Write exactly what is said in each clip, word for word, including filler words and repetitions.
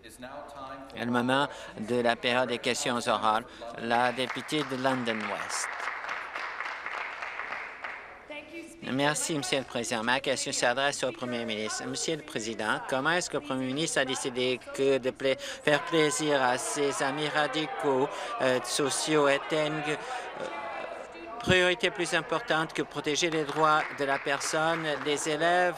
Le moment de la période des questions orales. La députée de London West. Merci, Monsieur le Président. Ma question s'adresse au Premier ministre. Monsieur le Président, comment est-ce que le Premier ministre a décidé que de pla faire plaisir à ses amis radicaux euh, sociaux était une euh, priorité plus importante que protéger les droits de la personne des élèves,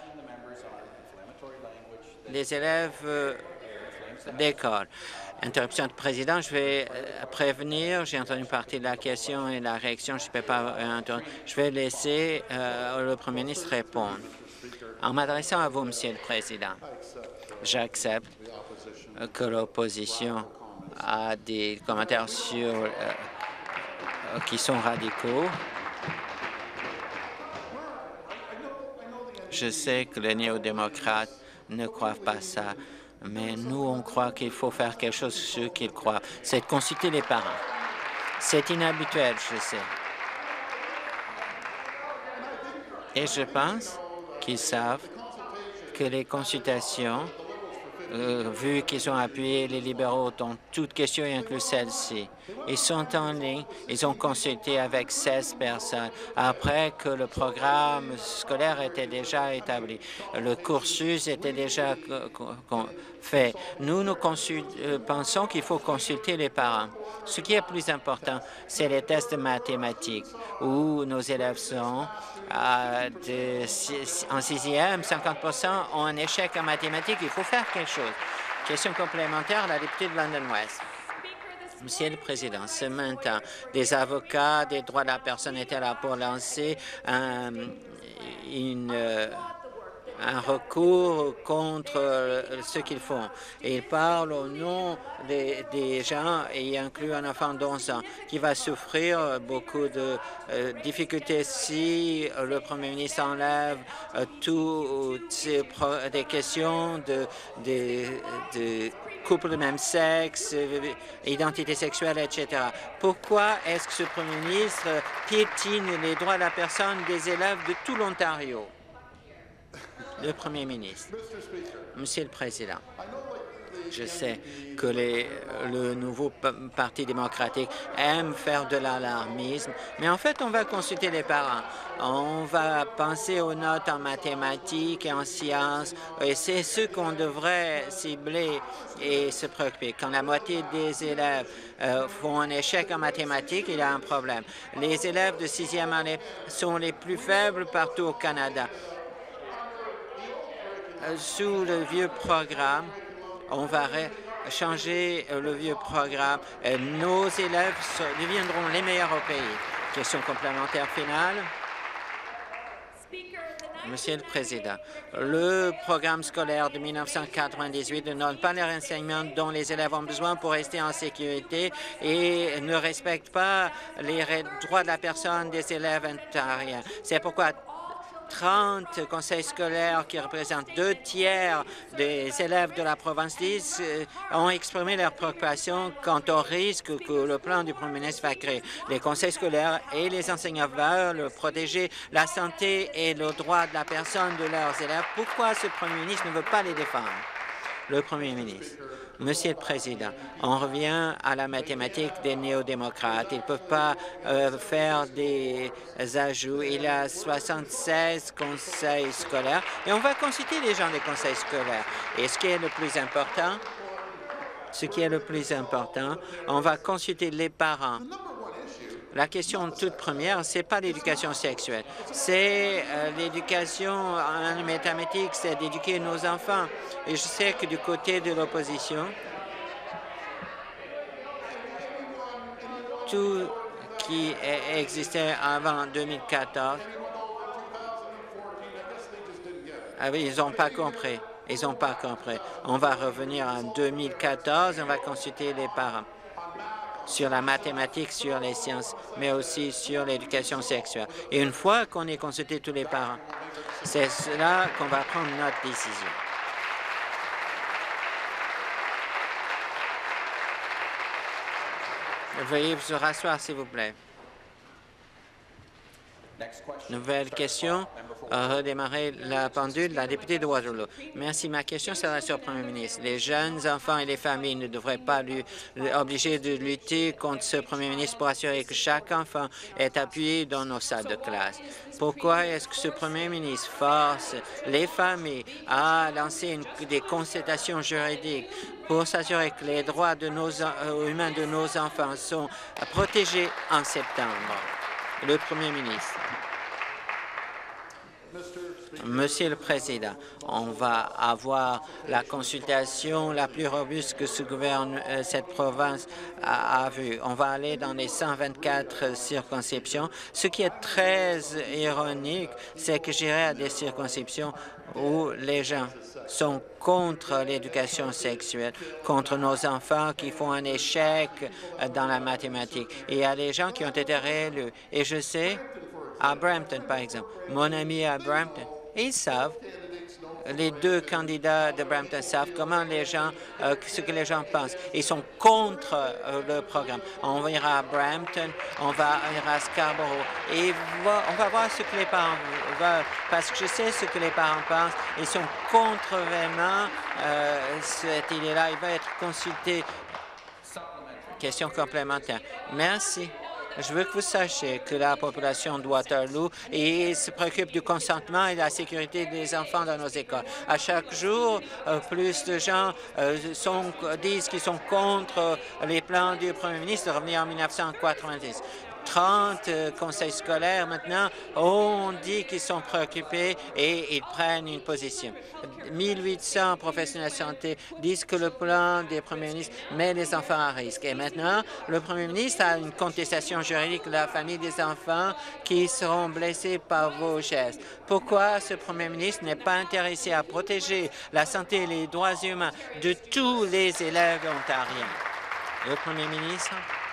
des élèves euh, d'école? Interruption du président. Je vais euh, prévenir. J'ai entendu une partie de la question et la réaction. Je ne peux pas euh, entendre. Je vais laisser euh, le Premier ministre répondre. En m'adressant à vous, Monsieur le Président, j'accepte que l'opposition a des commentaires sur, euh, qui sont radicaux. Je sais que les néo-démocrates ne croient pas ça. Mais nous, on croit qu'il faut faire quelque chose sur ce qu'ils croient. C'est de consulter les parents. C'est inhabituel, je sais. Et je pense qu'ils savent que les consultations, euh, vu qu'ils ont appuyé les libéraux dans toute question, inclus celle-ci, ils sont en ligne, ils ont consulté avec seize personnes après que le programme scolaire était déjà établi. Le cursus était déjà fait. Nous, nous euh, pensons qu'il faut consulter les parents. Ce qui est plus important, c'est les tests de mathématiques, où nos élèves sont euh, de, en sixième, cinquante pour cent ont un échec en mathématiques. Il faut faire quelque chose. Question complémentaire, la députée de London West. Monsieur le Président, ce matin, des avocats des droits de la personne étaient là pour lancer un, une, un recours contre ce qu'ils font. Et ils parlent au nom des, des gens, et y inclut un enfant d'onze ans qui va souffrir beaucoup de euh, difficultés si le Premier ministre enlève euh, toutes ces des questions de, de, de couple de même sexe, identité sexuelle, et cetera. Pourquoi est-ce que ce Premier ministre piétine les droits de la personne des élèves de tout l'Ontario? Le Premier ministre. Monsieur le Président, je sais que les, le nouveau Parti démocratique aime faire de l'alarmisme, mais en fait, on va consulter les parents. On va penser aux notes en mathématiques et en sciences, et c'est ce qu'on devrait cibler et se préoccuper. Quand la moitié des élèves euh, font un échec en mathématiques, il y a un problème. Les élèves de sixième année sont les plus faibles partout au Canada. Sous le vieux programme, on va changer le vieux programme. Nos élèves deviendront les meilleurs au pays. Question complémentaire finale. Monsieur le Président, le programme scolaire de mille neuf cent quatre-vingt-dix-huit ne donne pas les renseignements dont les élèves ont besoin pour rester en sécurité et ne respecte pas les droits de la personne des élèves ontariens. C'est pourquoi trente conseils scolaires qui représentent deux tiers des élèves de la province dix euh, ont exprimé leur préoccupation quant au risque que le plan du Premier ministre va créer. Les conseils scolaires et les enseignants veulent protéger la santé et le droit de la personne de leurs élèves. Pourquoi ce Premier ministre ne veut pas les défendre? Le Premier ministre. Monsieur le Président, on revient à la mathématique des néo-démocrates. Ils ne peuvent pas euh, faire des ajouts. Il y a soixante-seize conseils scolaires et on va consulter les gens des conseils scolaires. Et ce qui est le plus important, ce qui est le plus important, on va consulter les parents. La question toute première, ce n'est pas l'éducation sexuelle, c'est euh, l'éducation en mathématiques, c'est d'éduquer nos enfants. Et je sais que du côté de l'opposition, tout qui existait avant deux mille quatorze, ah oui, ils n'ont pas compris. Ils n'ont pas compris. On va revenir en deux mille quatorze, on va consulter les parents sur la mathématique, sur les sciences, mais aussi sur l'éducation sexuelle. Et une fois qu'on ait consulté tous les parents, c'est là qu'on va prendre notre décision. Veuillez vous rasseoir, s'il vous plaît. Nouvelle question. Redémarrer la pendule. La députée de Waterloo. Merci. Ma question s'adresse au Premier ministre. Les jeunes enfants et les familles ne devraient pas lui, obligés de lutter contre ce Premier ministre pour assurer que chaque enfant est appuyé dans nos salles de classe. Pourquoi est-ce que ce Premier ministre force les familles à lancer une, des consultations juridiques pour s'assurer que les droits de nos, euh, humains de nos enfants sont protégés en septembre? Le Premier ministre. Monsieur le Président, on va avoir la consultation la plus robuste que ce gouvernement, euh, cette province a, a vue. On va aller dans les cent vingt-quatre circonscriptions. Ce qui est très ironique, c'est que j'irai à des circonscriptions où les gens sont contre l'éducation sexuelle, contre nos enfants qui font un échec dans la mathématique. Et il y a des gens qui ont été réélus. Et je sais, à Brampton, par exemple, mon ami à Brampton, ils savent, les deux candidats de Brampton savent comment les gens, euh, ce que les gens pensent. Ils sont contre euh, le programme. On ira à Brampton, on va ira à Scarborough et va, on va voir ce que les parents veulent, parce que je sais ce que les parents pensent. Ils sont contre vraiment euh, cette idée-là. Il va être consulté. Question complémentaire. Merci. Je veux que vous sachiez que la population de Waterloo et se préoccupe du consentement et de la sécurité des enfants dans nos écoles. À chaque jour, euh, plus de gens euh, sont, disent qu'ils sont contre les plans du Premier ministre de revenir en mille neuf cent quatre-vingt-dix. trente euh, conseils scolaires maintenant ont dit qu'ils sont préoccupés et ils prennent une position. mille huit cents professionnels de santé disent que le plan des premiers ministres met les enfants à risque. Et maintenant, le Premier ministre a une contestation juridique de la famille des enfants qui seront blessés par vos gestes. Pourquoi ce Premier ministre n'est pas intéressé à protéger la santé et les droits humains de tous les élèves ontariens? Le Premier ministre.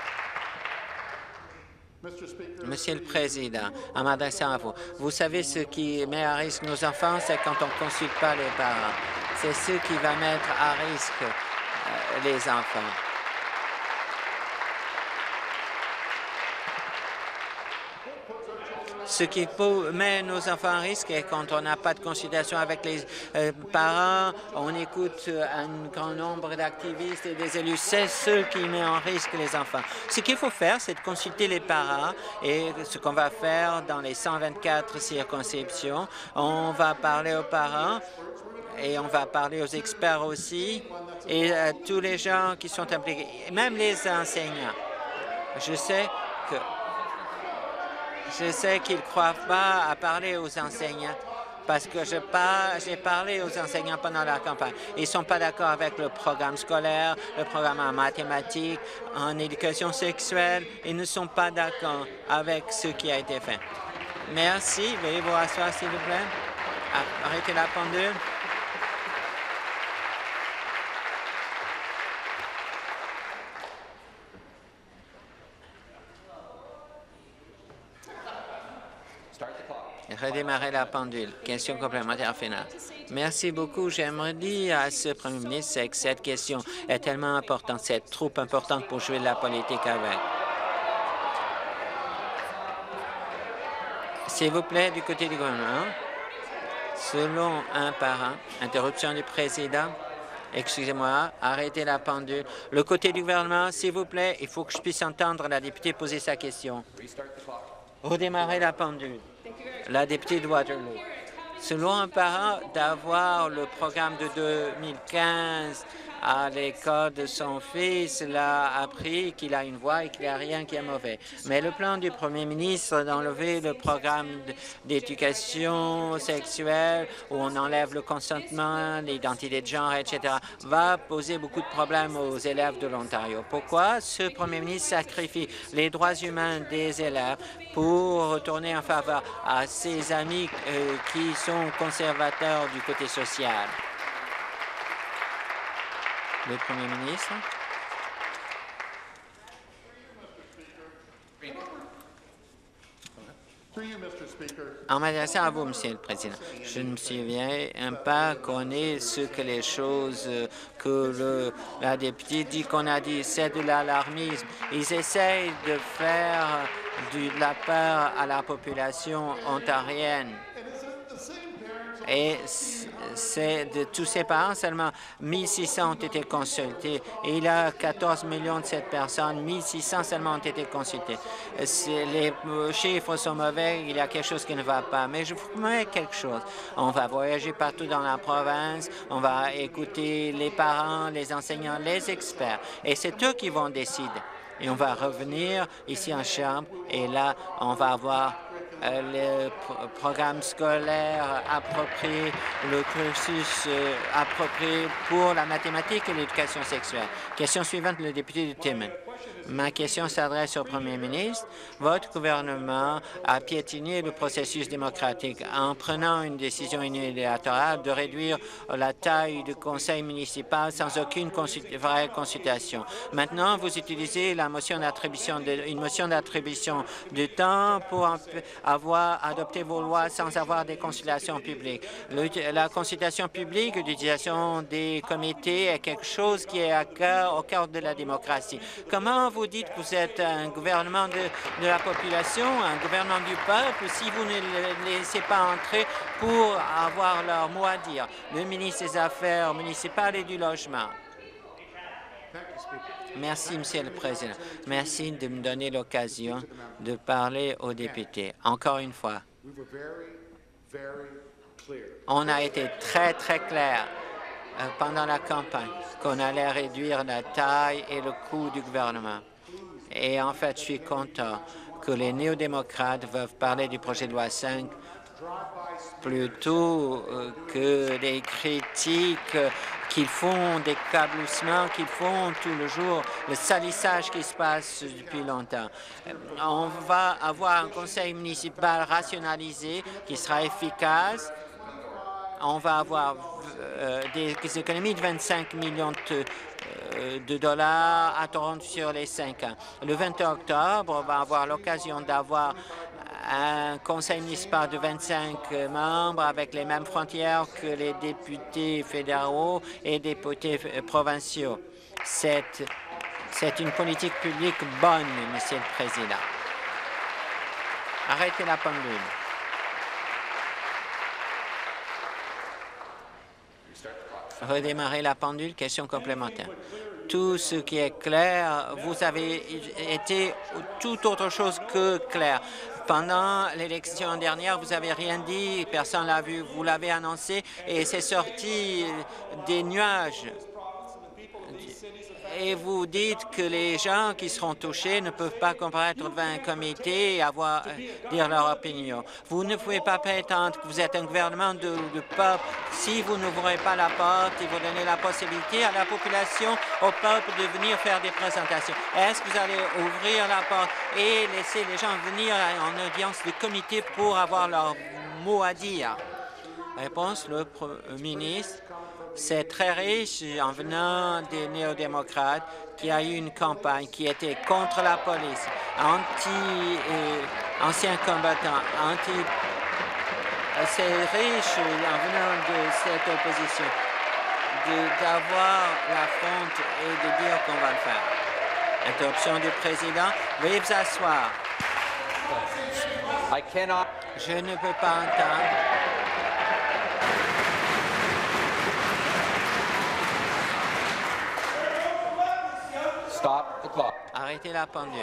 Monsieur le Président, en m'adressant à vous, vous savez ce qui met à risque nos enfants, c'est quand on ne consulte pas les parents. C'est ce qui va mettre à risque euh, les enfants. Ce qui met nos enfants en risque est quand on n'a pas de consultation avec les euh, parents, on écoute un grand nombre d'activistes et des élus. C'est ce qui met en risque les enfants. Ce qu'il faut faire, c'est de consulter les parents et ce qu'on va faire dans les cent vingt-quatre circonscriptions. On va parler aux parents et on va parler aux experts aussi et à tous les gens qui sont impliqués, même les enseignants. Je sais que Je sais qu'ils ne croient pas à parler aux enseignants parce que j'ai par... parlé aux enseignants pendant la campagne. Ils ne sont pas d'accord avec le programme scolaire, le programme en mathématiques, en éducation sexuelle. Ils ne sont pas d'accord avec ce qui a été fait. Merci. Veuillez vous rasseoir, s'il vous plaît. Arrêtez la pendule. Redémarrer la pendule. Question complémentaire finale. Merci beaucoup. J'aimerais dire à ce Premier ministre que cette question est tellement importante, c'est trop importante pour jouer de la politique avec. S'il vous plaît, du côté du gouvernement, selon un parent, interruption du président, excusez-moi, arrêtez la pendule. Le côté du gouvernement, s'il vous plaît, il faut que je puisse entendre la députée poser sa question. Redémarrer la pendule. La députée de Waterloo. Selon un parent, d'avoir le programme de deux mille quinze à l'école de son fils, il a appris qu'il a une voix et qu'il n'y a rien qui est mauvais. Mais le plan du Premier ministre d'enlever le programme d'éducation sexuelle où on enlève le consentement, l'identité de genre, et cetera, va poser beaucoup de problèmes aux élèves de l'Ontario. Pourquoi ce Premier ministre sacrifie les droits humains des élèves pour retourner en faveur à ses amis euh, qui sont conservateurs du côté social? Le Premier ministre. En m'adressant à vous, Monsieur le Président, je ne me souviens pas qu'on ait ce que les choses que le, la députée dit qu'on a dit. C'est de l'alarmisme. Ils essayent de faire de la part à la population ontarienne. Et c'est de tous ces parents, seulement mille six cents ont été consultés. Et il y a quatorze millions de cette personne, mille six cents seulement ont été consultés. Les chiffres sont mauvais, il y a quelque chose qui ne va pas. Mais je vous promets quelque chose. On va voyager partout dans la province, on va écouter les parents, les enseignants, les experts. Et c'est eux qui vont décider. Et on va revenir ici en Chambre, et là, on va avoir Euh, le pro programme scolaire approprié, le cursus euh, approprié pour la mathématique et l'éducation sexuelle. Question suivante, le député de Timmins. Ma question s'adresse au Premier ministre. Votre gouvernement a piétiné le processus démocratique en prenant une décision unilatérale de réduire la taille du conseil municipal sans aucune consul vraie consultation. Maintenant, vous utilisez la motion d'attribution de, une motion d'attribution de temps pour avoir adopté vos lois sans avoir des consultations publiques. Le, la consultation publique, l'utilisation des comités est quelque chose qui est à cœur, au cœur de la démocratie. Comment vous dites que vous êtes un gouvernement de, de la population, un gouvernement du peuple, si vous ne les laissez pas entrer pour avoir leur mot à dire? Le ministre des Affaires municipales et du Logement. Merci, Monsieur le Président. Merci de me donner l'occasion de parler aux députés. Encore une fois, on a été très, très clair euh, pendant la campagne qu'on allait réduire la taille et le coût du gouvernement. Et en fait, je suis content que les néo-démocrates veulent parler du projet de loi cinq plutôt euh, que des critiques euh, qu'ils font, des cabloussements qu'ils font tout le jour, le salissage qui se passe depuis longtemps. On va avoir un conseil municipal rationalisé qui sera efficace. On va avoir euh, des économies de vingt-cinq millions de, euh, de dollars à Toronto sur les cinq ans. Le vingt octobre, on va avoir l'occasion d'avoir un conseil municipal de vingt-cinq membres avec les mêmes frontières que les députés fédéraux et députés provinciaux. C'est une politique publique bonne, Monsieur le Président. Arrêtez la pendule. Redémarrer la pendule, question complémentaire. Tout ce qui est clair, vous avez été tout autre chose que clair. Pendant l'élection dernière, vous n'avez rien dit, personne ne l'a vu, vous l'avez annoncé et c'est sorti des nuages. Et vous dites que les gens qui seront touchés ne peuvent pas comparaître devant un comité et avoir, euh, dire leur opinion. Vous ne pouvez pas prétendre que vous êtes un gouvernement de, de peuple si vous n'ouvrez pas la porte et vous donnez la possibilité à la population, au peuple de venir faire des présentations. Est-ce que vous allez ouvrir la porte et laisser les gens venir en audience de comité pour avoir leur mot à dire? Réponse, le ministre. C'est très riche en venant des néo-démocrates qui a eu une campagne qui était contre la police, anti euh, anciens combattants, anti. C'est riche en venant de cette opposition d'avoir la fronte et de dire qu'on va le faire. Interruption du président. Veuillez vous asseoir. Je ne peux pas entendre. Stop the clock. Arrêtez la pendule.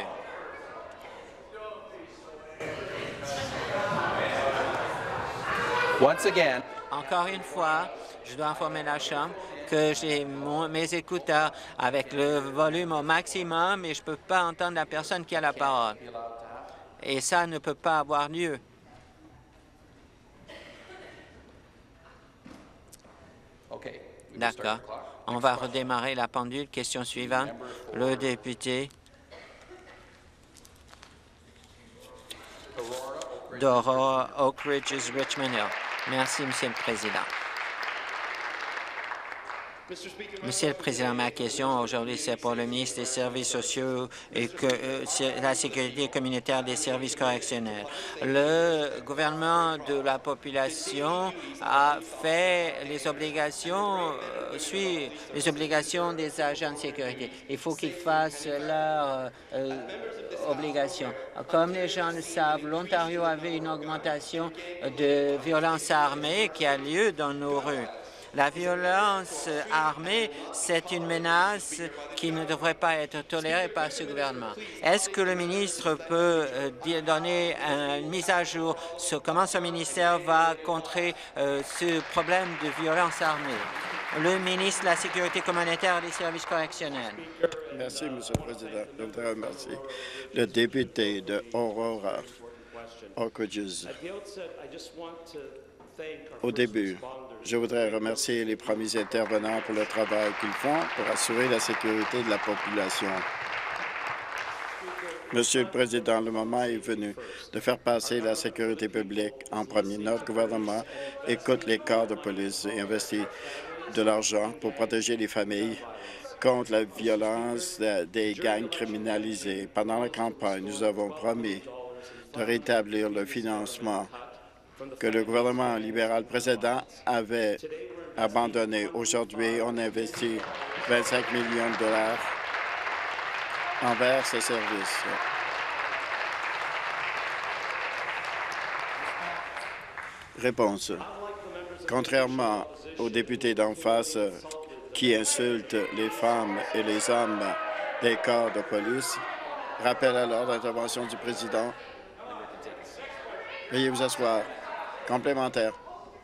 Once again. Encore une fois, je dois informer la Chambre que j'ai mes écouteurs avec le volume au maximum et je ne peux pas entendre la personne qui a la parole. Et ça ne peut pas avoir lieu. D'accord. On va redémarrer la pendule. Question suivante. Le député d'Aurora, Oak Ridges, Richmond Hill. Merci, Monsieur le Président. Monsieur le Président, ma question aujourd'hui, c'est pour le ministre des Services sociaux et que, euh, la sécurité communautaire des services correctionnels. Le gouvernement de la population a fait les obligations, euh, suit les obligations des agents de sécurité. Il faut qu'ils fassent leurs euh, obligations. Comme les gens le savent, l'Ontario avait une augmentation de violence armée qui a lieu dans nos rues. La violence armée, c'est une menace qui ne devrait pas être tolérée par ce gouvernement. Est-ce que le ministre peut euh, donner une mise à jour sur comment son ministère va contrer euh, ce problème de violence armée? Le ministre de la Sécurité communautaire et des services correctionnels. Merci, Monsieur le Président. Je voudrais remercier le député de Aurora, Oak Ridges. Au début, je voudrais remercier les premiers intervenants pour le travail qu'ils font pour assurer la sécurité de la population. Monsieur le Président, le moment est venu de faire passer la sécurité publique en premier. Notre gouvernement écoute les corps de police et investit de l'argent pour protéger les familles contre la violence des gangs criminalisés. Pendant la campagne, nous avons promis de rétablir le financement que le gouvernement libéral précédent avait abandonné. Aujourd'hui, on investit vingt-cinq millions de dollars envers ces services. Réponse. Contrairement aux députés d'en face qui insultent les femmes et les hommes des corps de police, rappelle alors l'intervention du président. Veuillez vous asseoir. Complémentaire.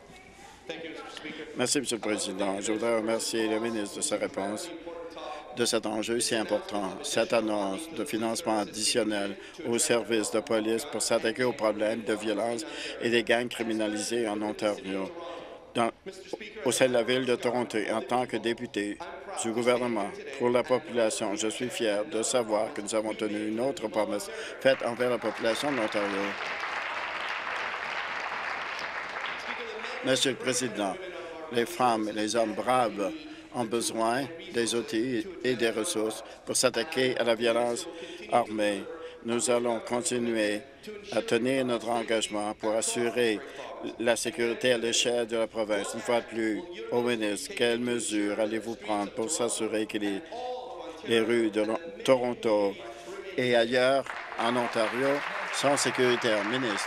Merci, Monsieur le Président. Je voudrais remercier le ministre de sa réponse de cet enjeu si important. Cette annonce de financement additionnel aux services de police pour s'attaquer aux problèmes de violence et des gangs criminalisés en Ontario. Dans, au sein de la Ville de Toronto, en tant que député du gouvernement pour la population, je suis fier de savoir que nous avons tenu une autre promesse faite envers la population de l'Ontario. Monsieur le Président, les femmes et les hommes braves ont besoin des outils et des ressources pour s'attaquer à la violence armée. Nous allons continuer à tenir notre engagement pour assurer la sécurité à l'échelle de la province. Une fois de plus, au ministre, quelles mesures allez-vous prendre pour s'assurer que les, les rues de Toronto et ailleurs en Ontario sont sécuritaires? Ministre.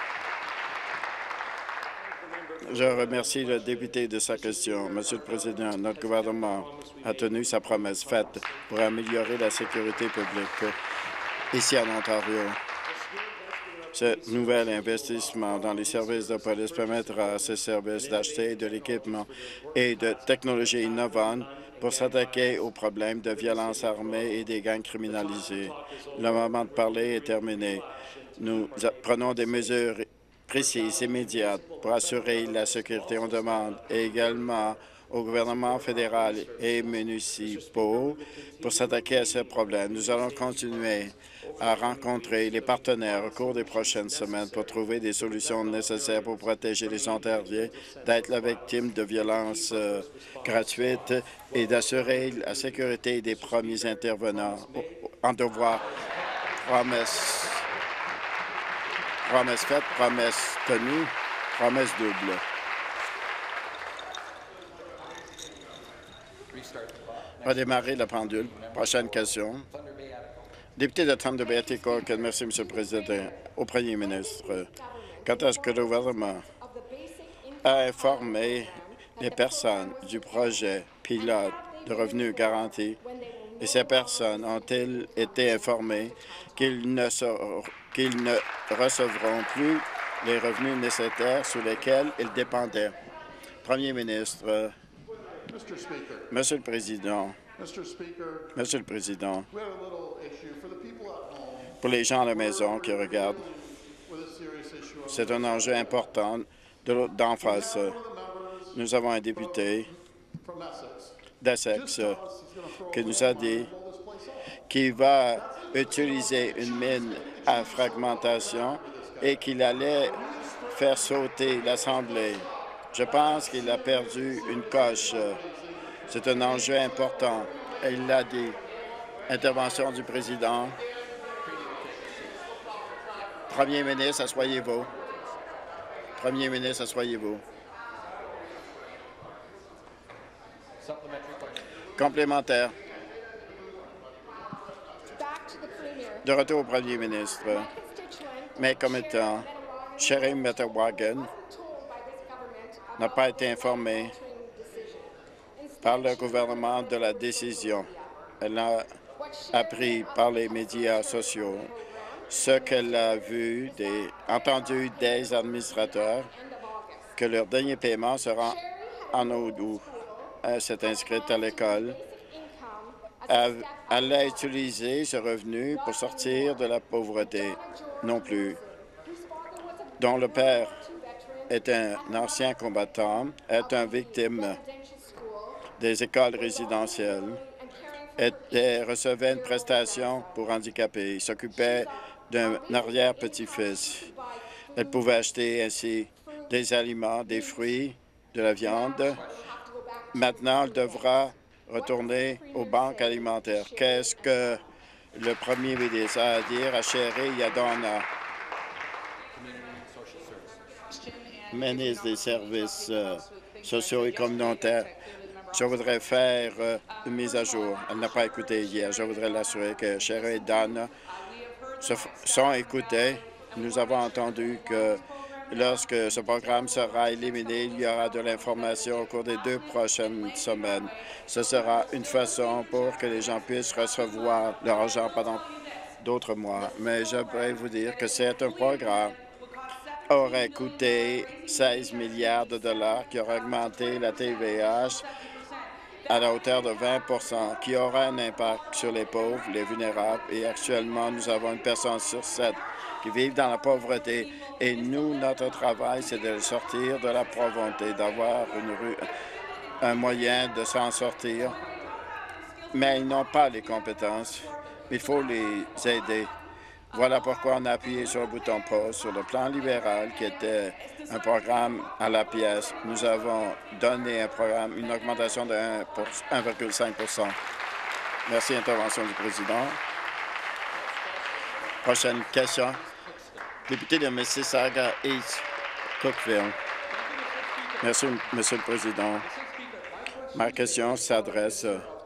Je remercie le député de sa question. Monsieur le Président, notre gouvernement a tenu sa promesse faite pour améliorer la sécurité publique ici en Ontario. Ce nouvel investissement dans les services de police permettra à ces services d'acheter de l'équipement et de technologies innovantes pour s'attaquer aux problèmes de violence armée et des gangs criminalisés. Le moment de parler est terminé. Nous prenons des mesures précises, immédiates, pour assurer la sécurité. On demande également au gouvernement fédéral et municipaux pour s'attaquer à ce problème. Nous allons continuer à rencontrer les partenaires au cours des prochaines semaines pour trouver des solutions nécessaires pour protéger les Ontariens d'être la victime de violences euh, gratuites et d'assurer la sécurité des premiers intervenants. En devoir, promesse, promesse faite, promesse tenue, promesse double. Redémarrer la pendule. Prochaine question. Député de Thunder Bay, Atikokan, merci, M. le Président. Au Premier ministre, quand est-ce que le gouvernement a informé les personnes du projet pilote de revenus garantis et ces personnes ont-elles été informées qu'ils ne, qu'ils ne recevront plus les revenus nécessaires sur lesquels ils dépendaient? Premier ministre, Monsieur le Président, Monsieur le Président, pour les gens à la maison qui regardent, c'est un enjeu important d'en face. Nous avons un député d'Essex qui nous a dit qu'il va utiliser une mine à fragmentation et qu'il allait faire sauter l'Assemblée. Je pense qu'il a perdu une coche. C'est un enjeu important. Et il l'a dit. Intervention du président. Premier ministre, asseyez-vous. Premier ministre, asseyez-vous. Complémentaire. De retour au premier ministre. Mes commettants, Sherry Metawagan, n'a pas été informée par le gouvernement de la décision. Elle a appris par les médias sociaux ce qu'elle a vu, des, entendu des administrateurs, que leur dernier paiement sera en août. Elle s'est inscrite à l'école. Elle allait utiliser ce revenu pour sortir de la pauvreté non plus. Dont le père est un ancien combattant, est une victime des écoles résidentielles, et recevait une prestation pour handicapés. Il s'occupait d'un arrière-petit-fils. Elle pouvait acheter ainsi des aliments, des fruits, de la viande. Maintenant, elle devra retourner aux banques alimentaires. Qu'est-ce que le premier ministre a à dire à Sherry Yadona, ministre des Services euh, sociaux et communautaires? Je voudrais faire euh, une mise à jour. Elle n'a pas écouté hier. Je voudrais l'assurer que Sherry et Donna se sont écoutés. Nous avons entendu que lorsque ce programme sera éliminé, il y aura de l'information au cours des deux prochaines semaines. Ce sera une façon pour que les gens puissent recevoir leur argent pendant d'autres mois. Mais j'aimerais vous dire que c'est un programme qui aurait coûté seize milliards de dollars, qui aurait augmenté la T V A à la hauteur de vingt pour cent, qui aura un impact sur les pauvres, les vulnérables. Et actuellement, nous avons une personne sur sept qui vivent dans la pauvreté. Et nous, notre travail, c'est de sortir de la pauvreté, d'avoir une rue, un moyen de s'en sortir. Mais ils n'ont pas les compétences. Il faut les aider. Voilà pourquoi on a appuyé sur le bouton pause sur le plan libéral, qui était un programme à la pièce. Nous avons donné un programme, une augmentation de un virgule cinq pour cent. Merci. Intervention du président. Prochaine question. Député de Mississauga East, Cookville. Merci, Monsieur le Président. Ma question s'adresse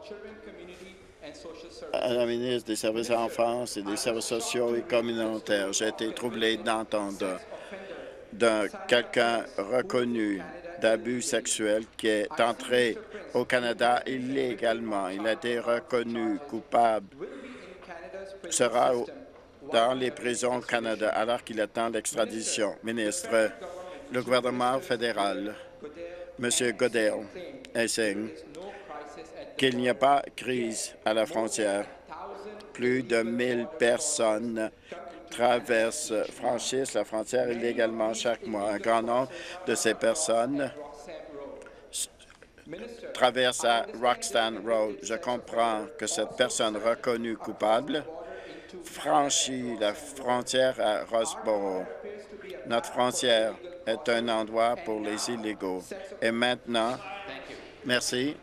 à la ministre des Services à l'enfance et des Services sociaux et communautaires. J'ai été troublé d'entendre d'un quelqu'un reconnu d'abus sexuels qui est entré au Canada illégalement. Il a été reconnu coupable, sera au, dans les prisons au Canada alors qu'il attend l'extradition. Ministre, le gouvernement fédéral, M. Goodale, enseigne qu'il n'y a pas de crise à la frontière. Plus de mille personnes traversent, franchissent la frontière illégalement chaque mois. Un grand nombre de ces personnes traversent à Roxton Road. Je comprends que cette personne reconnue coupable franchit la frontière à Rossboro. Notre frontière est un endroit pour les illégaux. Et maintenant, merci.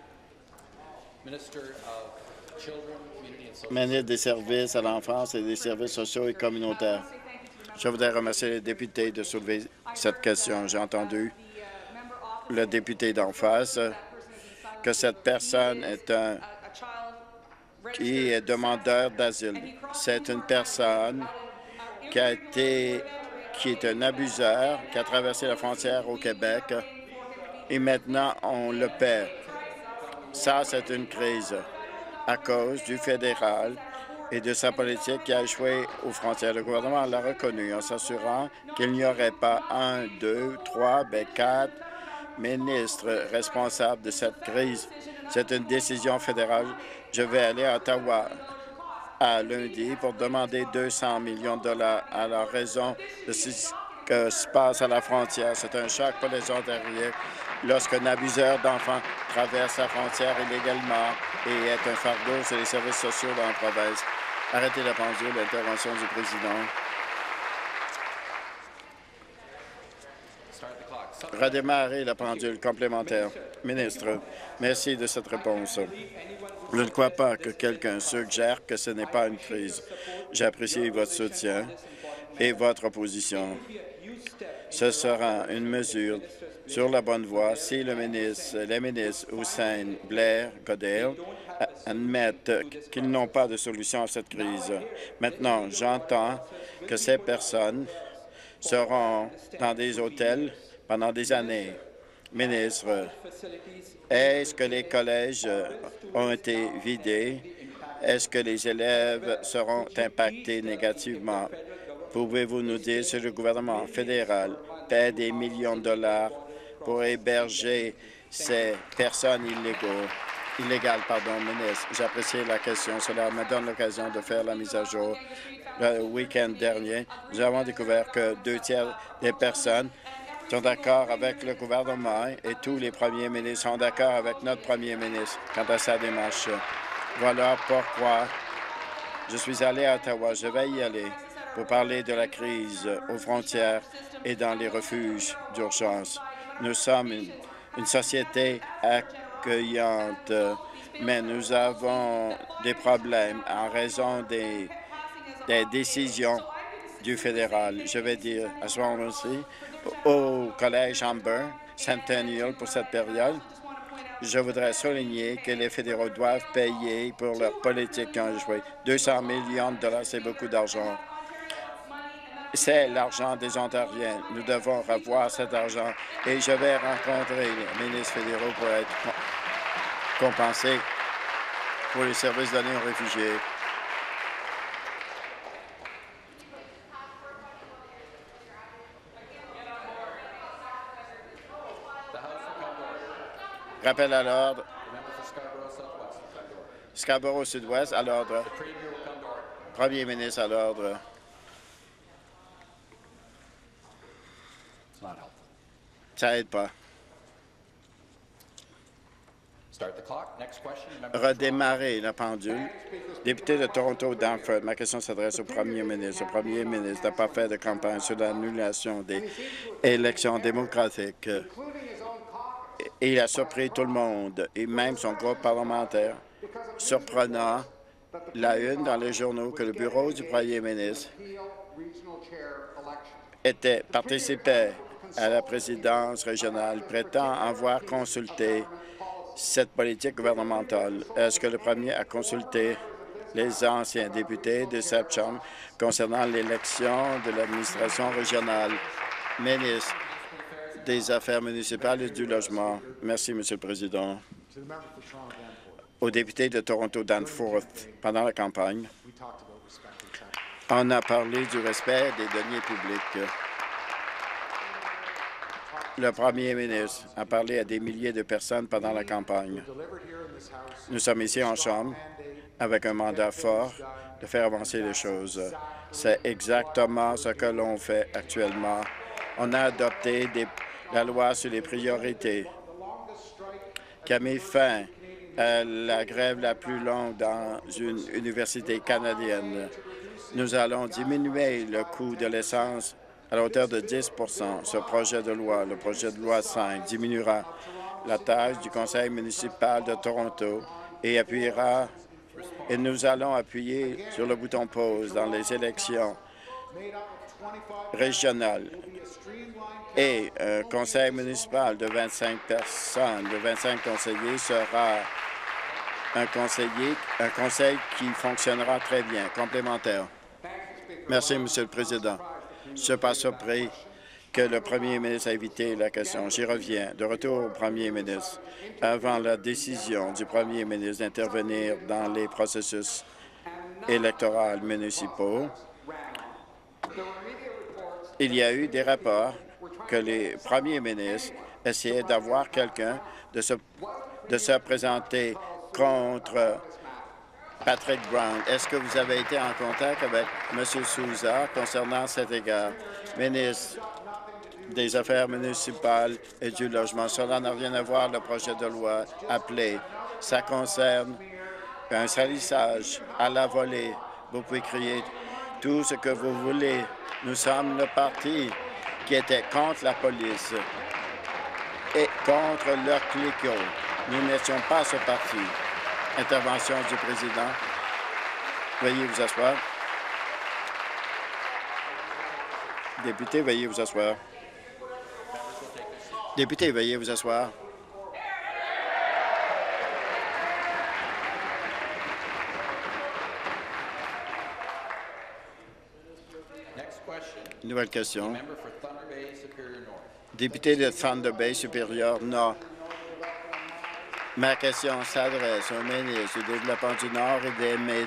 Ministre des Services à l'enfance et des Services sociaux et communautaires. Je voudrais remercier les députés de soulever cette question. J'ai entendu le député d'en face que cette personne est un qui est demandeur d'asile. C'est une personne qui a été qui est un abuseur, qui a traversé la frontière au Québec et maintenant on le perd. Ça, c'est une crise à cause du fédéral et de sa politique qui a échoué aux frontières. Le gouvernement l'a reconnu en s'assurant qu'il n'y aurait pas un, deux, trois, mais quatre ministres responsables de cette crise. C'est une décision fédérale. Je vais aller à Ottawa à lundi pour demander deux cents millions de dollars à la raison de ce qui se passe à la frontière. C'est un choc pour les Ontariens lorsqu'un abuseur d'enfants traverse la frontière illégalement et est un fardeau sur les services sociaux dans la province. Arrêtez la pendule, l'intervention du président. redémarrer la pendule complémentaire. Ministre, merci de cette réponse. Je ne crois pas que quelqu'un suggère que ce n'est pas une crise. J'apprécie votre soutien et votre opposition. Ce sera une mesure sur la bonne voie si le ministre, les ministres Hussein, Blair, Goodale admettent qu'ils n'ont pas de solution à cette crise. Maintenant, j'entends que ces personnes seront dans des hôtels pendant des années. Ministre, est-ce que les collèges ont été vidés? Est-ce que les élèves seront impactés négativement? Pouvez-vous nous dire si le gouvernement fédéral paie des millions de dollars pour héberger ces personnes illégaux, illégales, pardon, ministre? J'apprécie la question. Cela me donne l'occasion de faire la mise à jour. Le week-end dernier, nous avons découvert que deux tiers des personnes sont d'accord avec le gouvernement et tous les premiers ministres sont d'accord avec notre premier ministre quant à sa démarche. Voilà pourquoi je suis allé à Ottawa. Je vais y aller pour parler de la crise aux frontières et dans les refuges d'urgence. Nous sommes une, une société accueillante, mais nous avons des problèmes en raison des, des décisions du fédéral. Je vais dire à ce moment-ci, au Collège Amber, Centennial pour cette période, je voudrais souligner que les fédéraux doivent payer pour leur politique qu'ils ont échoué. deux cents millions de dollars, c'est beaucoup d'argent. C'est l'argent des Ontariens. Nous devons revoir cet argent et je vais rencontrer les ministres fédéraux pour être compensés pour les services donnés aux réfugiés. Rappel à l'ordre. Scarborough Sud-Ouest à l'ordre. Premier ministre à l'ordre. Ça n'aide pas. Redémarrer la pendule. Député de Toronto, Danforth, ma question s'adresse au premier ministre. Le premier ministre n'a pas fait de campagne sur l'annulation des élections démocratiques. Et il a surpris tout le monde, et même son groupe parlementaire, surprenant la une dans les journaux que le bureau du premier ministre était, participait à la présidence régionale, prétend avoir consulté cette politique gouvernementale. Est-ce que le premier a consulté les anciens députés de cette Chambre concernant l'élection de l'administration régionale? Ministre des Affaires municipales et du logement. Merci, Monsieur le Président. Aux députés de Toronto Danforth, pendant la campagne, on a parlé du respect des deniers publics. Le premier ministre a parlé à des milliers de personnes pendant la campagne. Nous sommes ici en Chambre avec un mandat fort de faire avancer les choses. C'est exactement ce que l'on fait actuellement. On a adopté des la loi sur les priorités, qui a mis fin à la grève la plus longue dans une université canadienne. Nous allons diminuer le coût de l'essence à la hauteur de dix pour cent. Ce projet de loi, le projet de loi cinq, diminuera la tâche du Conseil municipal de Toronto et appuiera, et nous allons appuyer sur le bouton pause dans les élections régionales. Et un conseil municipal de vingt-cinq personnes, de vingt-cinq conseillers, sera un conseiller, un conseil qui fonctionnera très bien, complémentaire. Merci, Monsieur le Président. Je ne suis pas surpris que le premier ministre a évité la question. J'y reviens. De retour au premier ministre. Avant la décision du premier ministre d'intervenir dans les processus électoraux municipaux, il y a eu des rapports que les premiers ministres essayaient d'avoir quelqu'un de se, de se présenter contre Patrick Brown. Est-ce que vous avez été en contact avec M. Souza concernant cet égard? Ministre des Affaires municipales et du logement. Cela n'a rien à voir le projet de loi appelé. Ça concerne un salissage à la volée. Vous pouvez crier tout ce que vous voulez. Nous sommes le parti qui était contre la police. et contre leurs cliquot. Nous n'étions pas ce parti. Intervention du président. Veuillez vous asseoir. Député, veuillez vous asseoir. Député, veuillez vous asseoir. Nouvelle question. Député de Thunder Bay supérieur Nord. Ma question s'adresse au ministre du Développement du Nord et des Mid.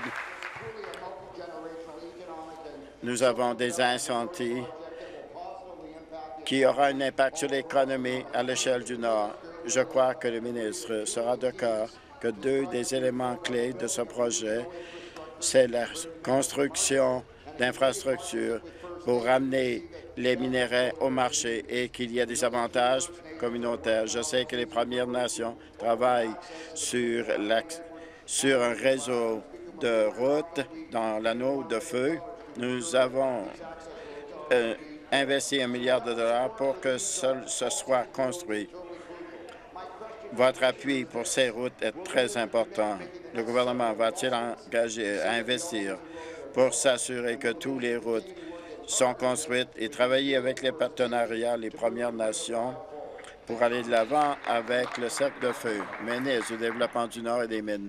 Nous avons des incendies qui auront un impact sur l'économie à l'échelle du Nord. Je crois que le ministre sera d'accord que deux des éléments clés de ce projet, c'est la construction d'infrastructures pour ramener les minéraux au marché et qu'il y ait des avantages communautaires. Je sais que les Premières Nations travaillent sur, sur un réseau de routes dans l'anneau de feu. Nous avons euh, investi un milliard de dollars pour que ce, ce soit construit. Votre appui pour ces routes est très important. Le gouvernement va-t-il engager à investir pour s'assurer que toutes les routes sont construites et travailler avec les partenariats, les Premières Nations, pour aller de l'avant avec le cercle de feu, ministre du Développement du Nord et des Mines.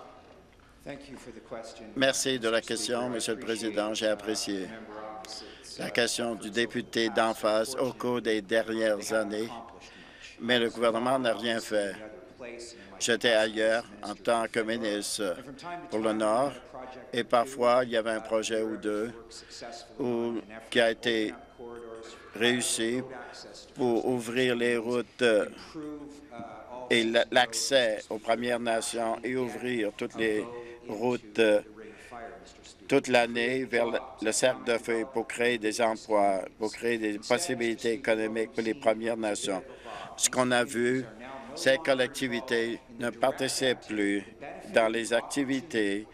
Merci de la question, Monsieur le Président. J'ai apprécié la question du député d'en face au cours des dernières années, mais le gouvernement n'a rien fait. J'étais ailleurs en tant que ministre pour le Nord et parfois il y avait un projet ou deux où, qui a été réussi pour ouvrir les routes et l'accès aux Premières Nations et ouvrir toutes les routes toute l'année vers le cercle de feu pour créer des emplois, pour créer des possibilités économiques pour les Premières Nations. Ce qu'on a vu, ces collectivités ne participent plus dans les activités,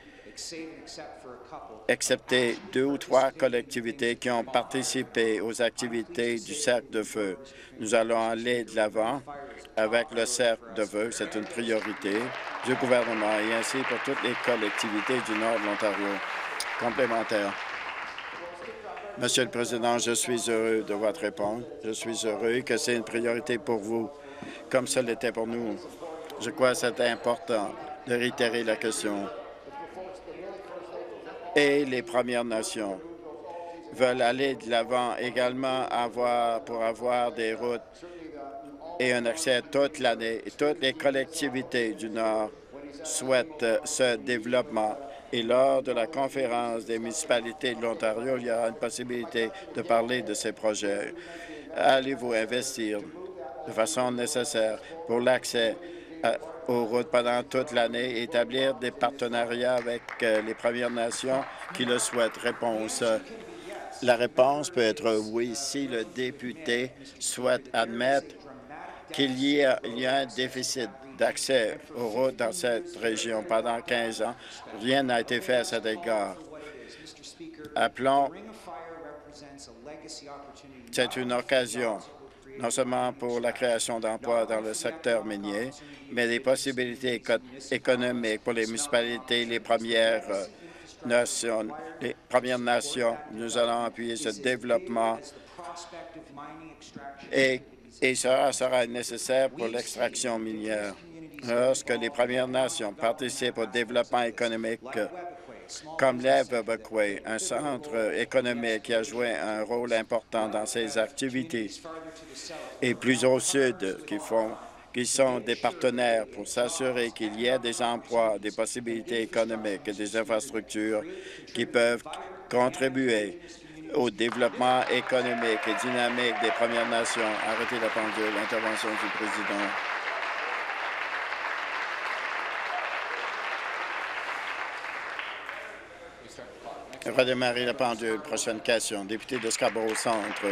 excepté deux ou trois collectivités qui ont participé aux activités du cercle de feu. Nous allons aller de l'avant avec le cercle de feu. C'est une priorité du gouvernement et ainsi pour toutes les collectivités du nord de l'Ontario. Complémentaire. Monsieur le Président, je suis heureux de votre réponse. Je suis heureux que c'est une priorité pour vous, comme ça l'était pour nous. Je crois que c'est important de réitérer la question. Et les Premières Nations veulent aller de l'avant également avoir, pour avoir des routes et un accès toute l'année. Toutes les collectivités du Nord souhaitent ce développement. Et lors de la conférence des municipalités de l'Ontario, il y aura une possibilité de parler de ces projets. Allez-vous investir de façon nécessaire pour l'accès aux routes pendant toute l'année et établir des partenariats avec euh, les Premières Nations qui le souhaitent? Réponse. La réponse peut être oui si le député souhaite admettre qu'il y a, il y a un déficit d'accès aux routes dans cette région. Pendant quinze ans, rien n'a été fait à cet égard. Appelons, c'est une occasion, non seulement pour la création d'emplois dans le secteur minier, mais des possibilités éco économiques pour les municipalités, les Premières euh, Nations. Les Premières Nations, nous allons appuyer ce développement et et cela sera nécessaire pour l'extraction minière. Lorsque les Premières Nations participent au développement économique, comme l'Evabaqua, un centre économique qui a joué un rôle important dans ces activités, et plus au sud, qui, font, qui sont des partenaires pour s'assurer qu'il y ait des emplois, des possibilités économiques et des infrastructures qui peuvent contribuer au développement économique et dynamique des Premières Nations. Arrêtez la pendule. Intervention du président. Redémarrer la pendule. Prochaine question. Député de Scarborough Centre.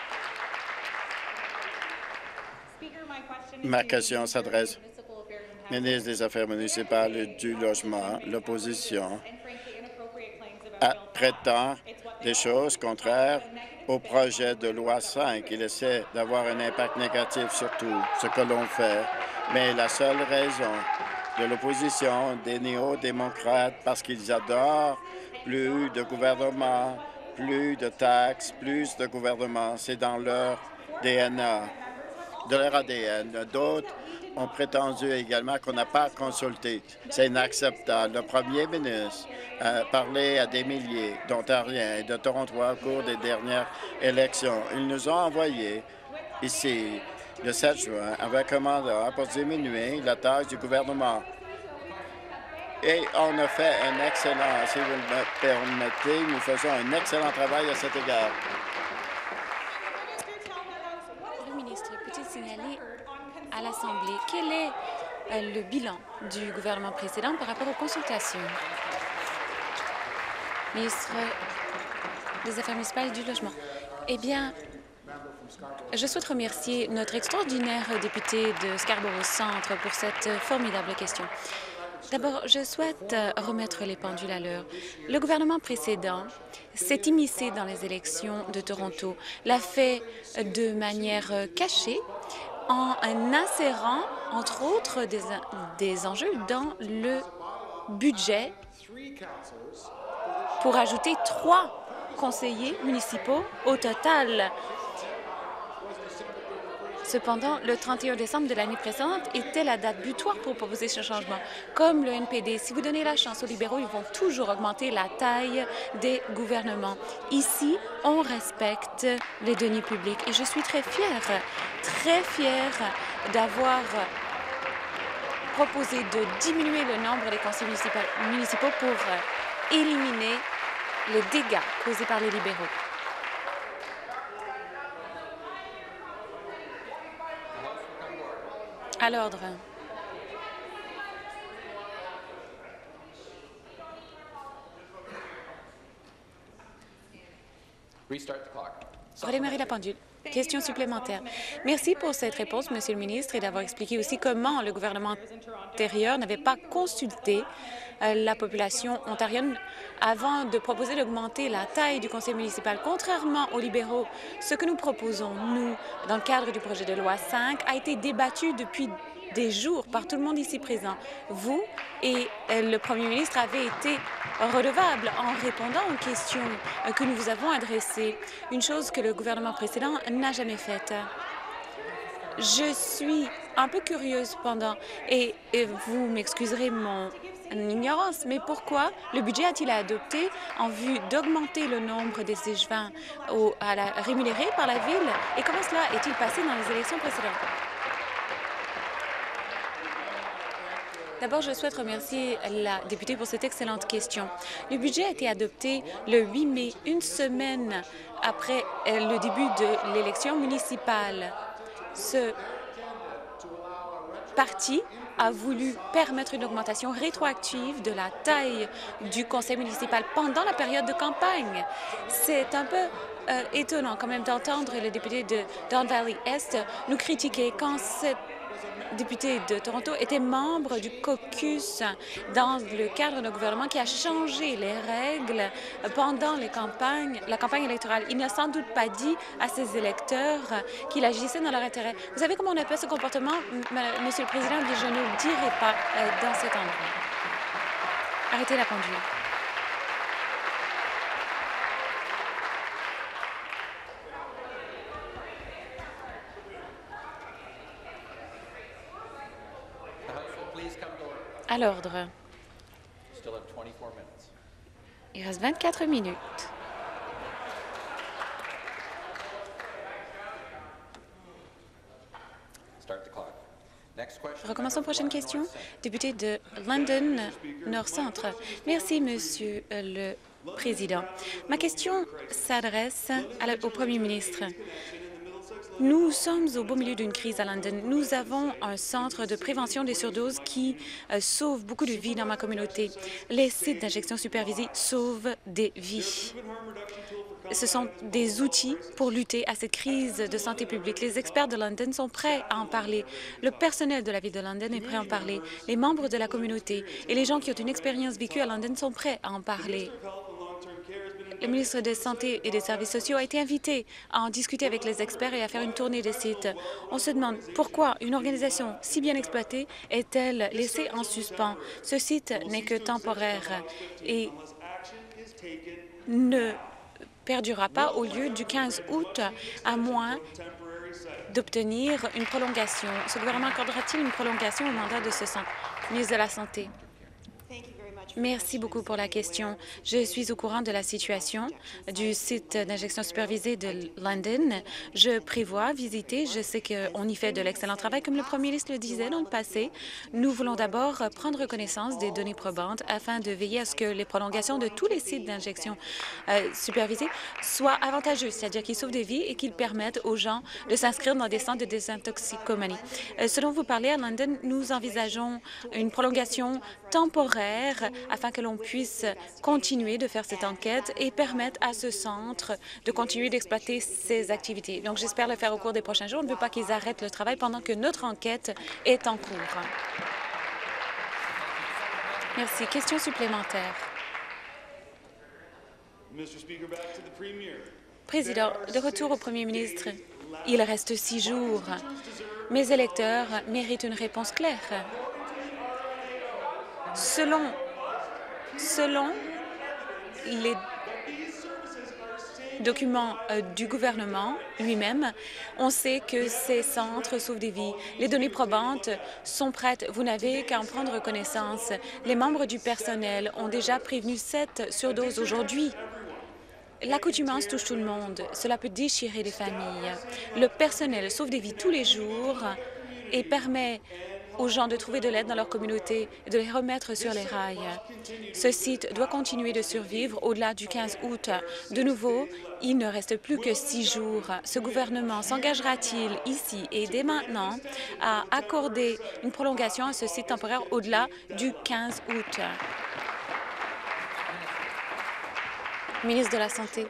Ma question s'adresse au ministre des Affaires municipales et du Logement. L'opposition prétend des choses contraires au projet de loi cinq. Il essaie d'avoir un impact négatif sur tout ce que l'on fait. Mais la seule raison de l'opposition des néo-démocrates, parce qu'ils adorent plus de gouvernement, plus de taxes, plus de gouvernement, c'est dans leur D N A, de leur A D N. D'autres ont prétendu également qu'on n'a pas consulté. C'est inacceptable. Le premier ministre a parlé à des milliers d'Ontariens et de Torontois au cours des dernières élections. Ils nous ont envoyé ici, le sept juin, avec un mandat pour diminuer la tâche du gouvernement. Et on a fait un excellent, si vous me permettez, nous faisons un excellent travail à cet égard. Le ministre peut-il signaler à l'Assemblée quel est euh, le bilan du gouvernement précédent par rapport aux consultations? Ministre des Affaires municipales et du Logement. Eh bien, je souhaite remercier notre extraordinaire député de Scarborough-Centre pour cette formidable question. D'abord, je souhaite remettre les pendules à l'heure. Le gouvernement précédent s'est immiscé dans les élections de Toronto, l'a fait de manière cachée en insérant, entre autres, des, des enjeux dans le budget pour ajouter trois conseillers municipaux au total. Cependant, le trente et un décembre de l'année précédente était la date butoir pour proposer ce changement. Comme le N P D, si vous donnez la chance aux libéraux, ils vont toujours augmenter la taille des gouvernements. Ici, on respecte les deniers publics et je suis très fière, très fière d'avoir proposé de diminuer le nombre des conseillers municipaux pour éliminer les dégâts causés par les libéraux. À l'ordre. Redémarrer la pendule. Question supplémentaire. Merci pour cette réponse, Monsieur le ministre, et d'avoir expliqué aussi comment le gouvernement antérieur n'avait pas consulté euh, la population ontarienne avant de proposer d'augmenter la taille du conseil municipal. Contrairement aux libéraux, ce que nous proposons, nous, dans le cadre du projet de loi cinq, a été débattu depuis des jours par tout le monde ici présent. Vous et euh, le premier ministre avez été redevables en répondant aux questions euh, que nous vous avons adressées, une chose que le gouvernement précédent n'a jamais faite. Je suis un peu curieuse pendant, et, et vous m'excuserez mon ignorance, mais pourquoi le budget a-t-il adopté en vue d'augmenter le nombre des échevins au, à la, rémunérés par la Ville, et comment cela est-il passé dans les élections précédentes? D'abord, je souhaite remercier la députée pour cette excellente question. Le budget a été adopté le huit mai, une semaine après le début de l'élection municipale. Ce parti a voulu permettre une augmentation rétroactive de la taille du conseil municipal pendant la période de campagne. C'est un peu euh, étonnant quand même d'entendre le député de Don Valley Est nous critiquer quand cette député de Toronto était membre du caucus dans le cadre d'un gouvernement qui a changé les règles pendant les campagnes, la campagne électorale. Il n'a sans doute pas dit à ses électeurs qu'il agissait dans leur intérêt. Vous savez comment on appelle ce comportement, Monsieur le Président? Je ne le dirai pas euh, dans cet endroit. Arrêtez la pendule. À l'ordre. Il reste vingt-quatre minutes. Recommençons. Prochaine question. Député de London Nord-Centre. Merci, Monsieur le Président. Ma question s'adresse au Premier ministre. Nous sommes au beau milieu d'une crise à London. Nous avons un centre de prévention des surdoses qui euh, sauve beaucoup de vies dans ma communauté. Les sites d'injection supervisée sauvent des vies. Ce sont des outils pour lutter à cette crise de santé publique. Les experts de London sont prêts à en parler. Le personnel de la ville de London est prêt à en parler. Les membres de la communauté et les gens qui ont une expérience vécue à London sont prêts à en parler. le ministre de la Santé et des Services sociaux a été invité à en discuter avec les experts et à faire une tournée des sites. On se demande pourquoi une organisation si bien exploitée est-elle laissée en suspens. Ce site n'est que temporaire et ne perdurera pas au lieu du quinze août, à moins d'obtenir une prolongation. Ce gouvernement accordera-t-il une prolongation au mandat de ce centre? Ministre de la Santé. Merci beaucoup pour la question. Je suis au courant de la situation du site d'injection supervisée de London. Je prévois visiter. Je sais qu'on y fait de l'excellent travail. Comme le premier ministre le disait dans le passé, nous voulons d'abord prendre connaissance des données probantes afin de veiller à ce que les prolongations de tous les sites d'injection euh, supervisés soient avantageux, c'est-à-dire qu'ils sauvent des vies et qu'ils permettent aux gens de s'inscrire dans des centres de désintoxicomanie. Euh, ce dont vous parlez à London, nous envisageons une prolongation temporaire afin que l'on puisse continuer de faire cette enquête et permettre à ce centre de continuer d'exploiter ses activités. Donc, j'espère le faire au cours des prochains jours. On ne veut pas qu'ils arrêtent le travail pendant que notre enquête est en cours. Merci. Question supplémentaire. Président, de retour au premier ministre. Il reste six jours. Mes électeurs méritent une réponse claire. Selon Selon les documents euh, du gouvernement lui-même, on sait que ces centres sauvent des vies. Les données probantes sont prêtes. Vous n'avez qu'à en prendre connaissance. Les membres du personnel ont déjà prévenu sept surdoses aujourd'hui. L'accoutumance touche tout le monde. Cela peut déchirer les familles. Le personnel sauve des vies tous les jours et permet aux gens de trouver de l'aide dans leur communauté et de les remettre sur les rails. Ce site doit continuer de survivre au-delà du quinze août. De nouveau, il ne reste plus que six jours. Ce gouvernement s'engagera-t-il ici et dès maintenant à accorder une prolongation à ce site temporaire au-delà du quinze août? Ministre de la Santé.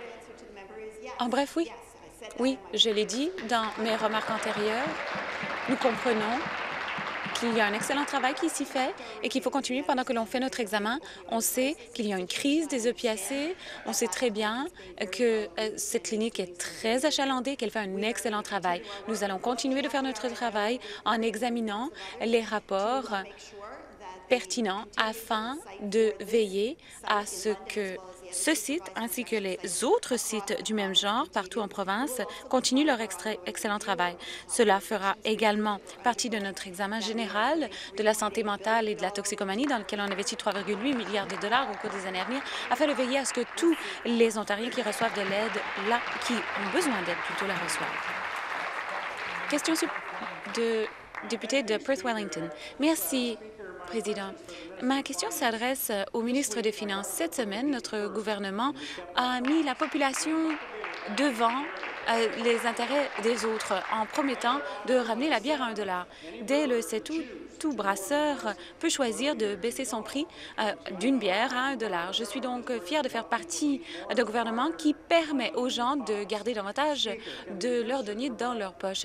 En bref, oui. Oui, je l'ai dit dans mes remarques antérieures. Nous comprenons qu'il y a un excellent travail qui s'y fait et qu'il faut continuer pendant que l'on fait notre examen. On sait qu'il y a une crise des opiacés. On sait très bien que euh, cette clinique est très achalandée, qu'elle fait un excellent travail. Nous allons continuer de faire notre travail en examinant les rapports pertinents afin de veiller à ce que ce site, ainsi que les autres sites du même genre partout en province, continuent leur excellent travail. Cela fera également partie de notre examen général de la santé mentale et de la toxicomanie, dans lequel on investit trois virgule huit milliards de dollars au cours des années à venir, afin de veiller à ce que tous les Ontariens qui reçoivent de l'aide, là, qui ont besoin d'aide, plutôt la reçoivent. Question de député de Perth-Wellington. Merci, Président. Ma question s'adresse au ministre des Finances. Cette semaine, notre gouvernement a mis la population devant euh, les intérêts des autres en promettant de ramener la bière à un dollar. Dès le sept août, tout brasseur peut choisir de baisser son prix euh, d'une bière à un dollar. Je suis donc fière de faire partie d'un gouvernement qui permet aux gens de garder davantage de leurs deniers dans leur poche.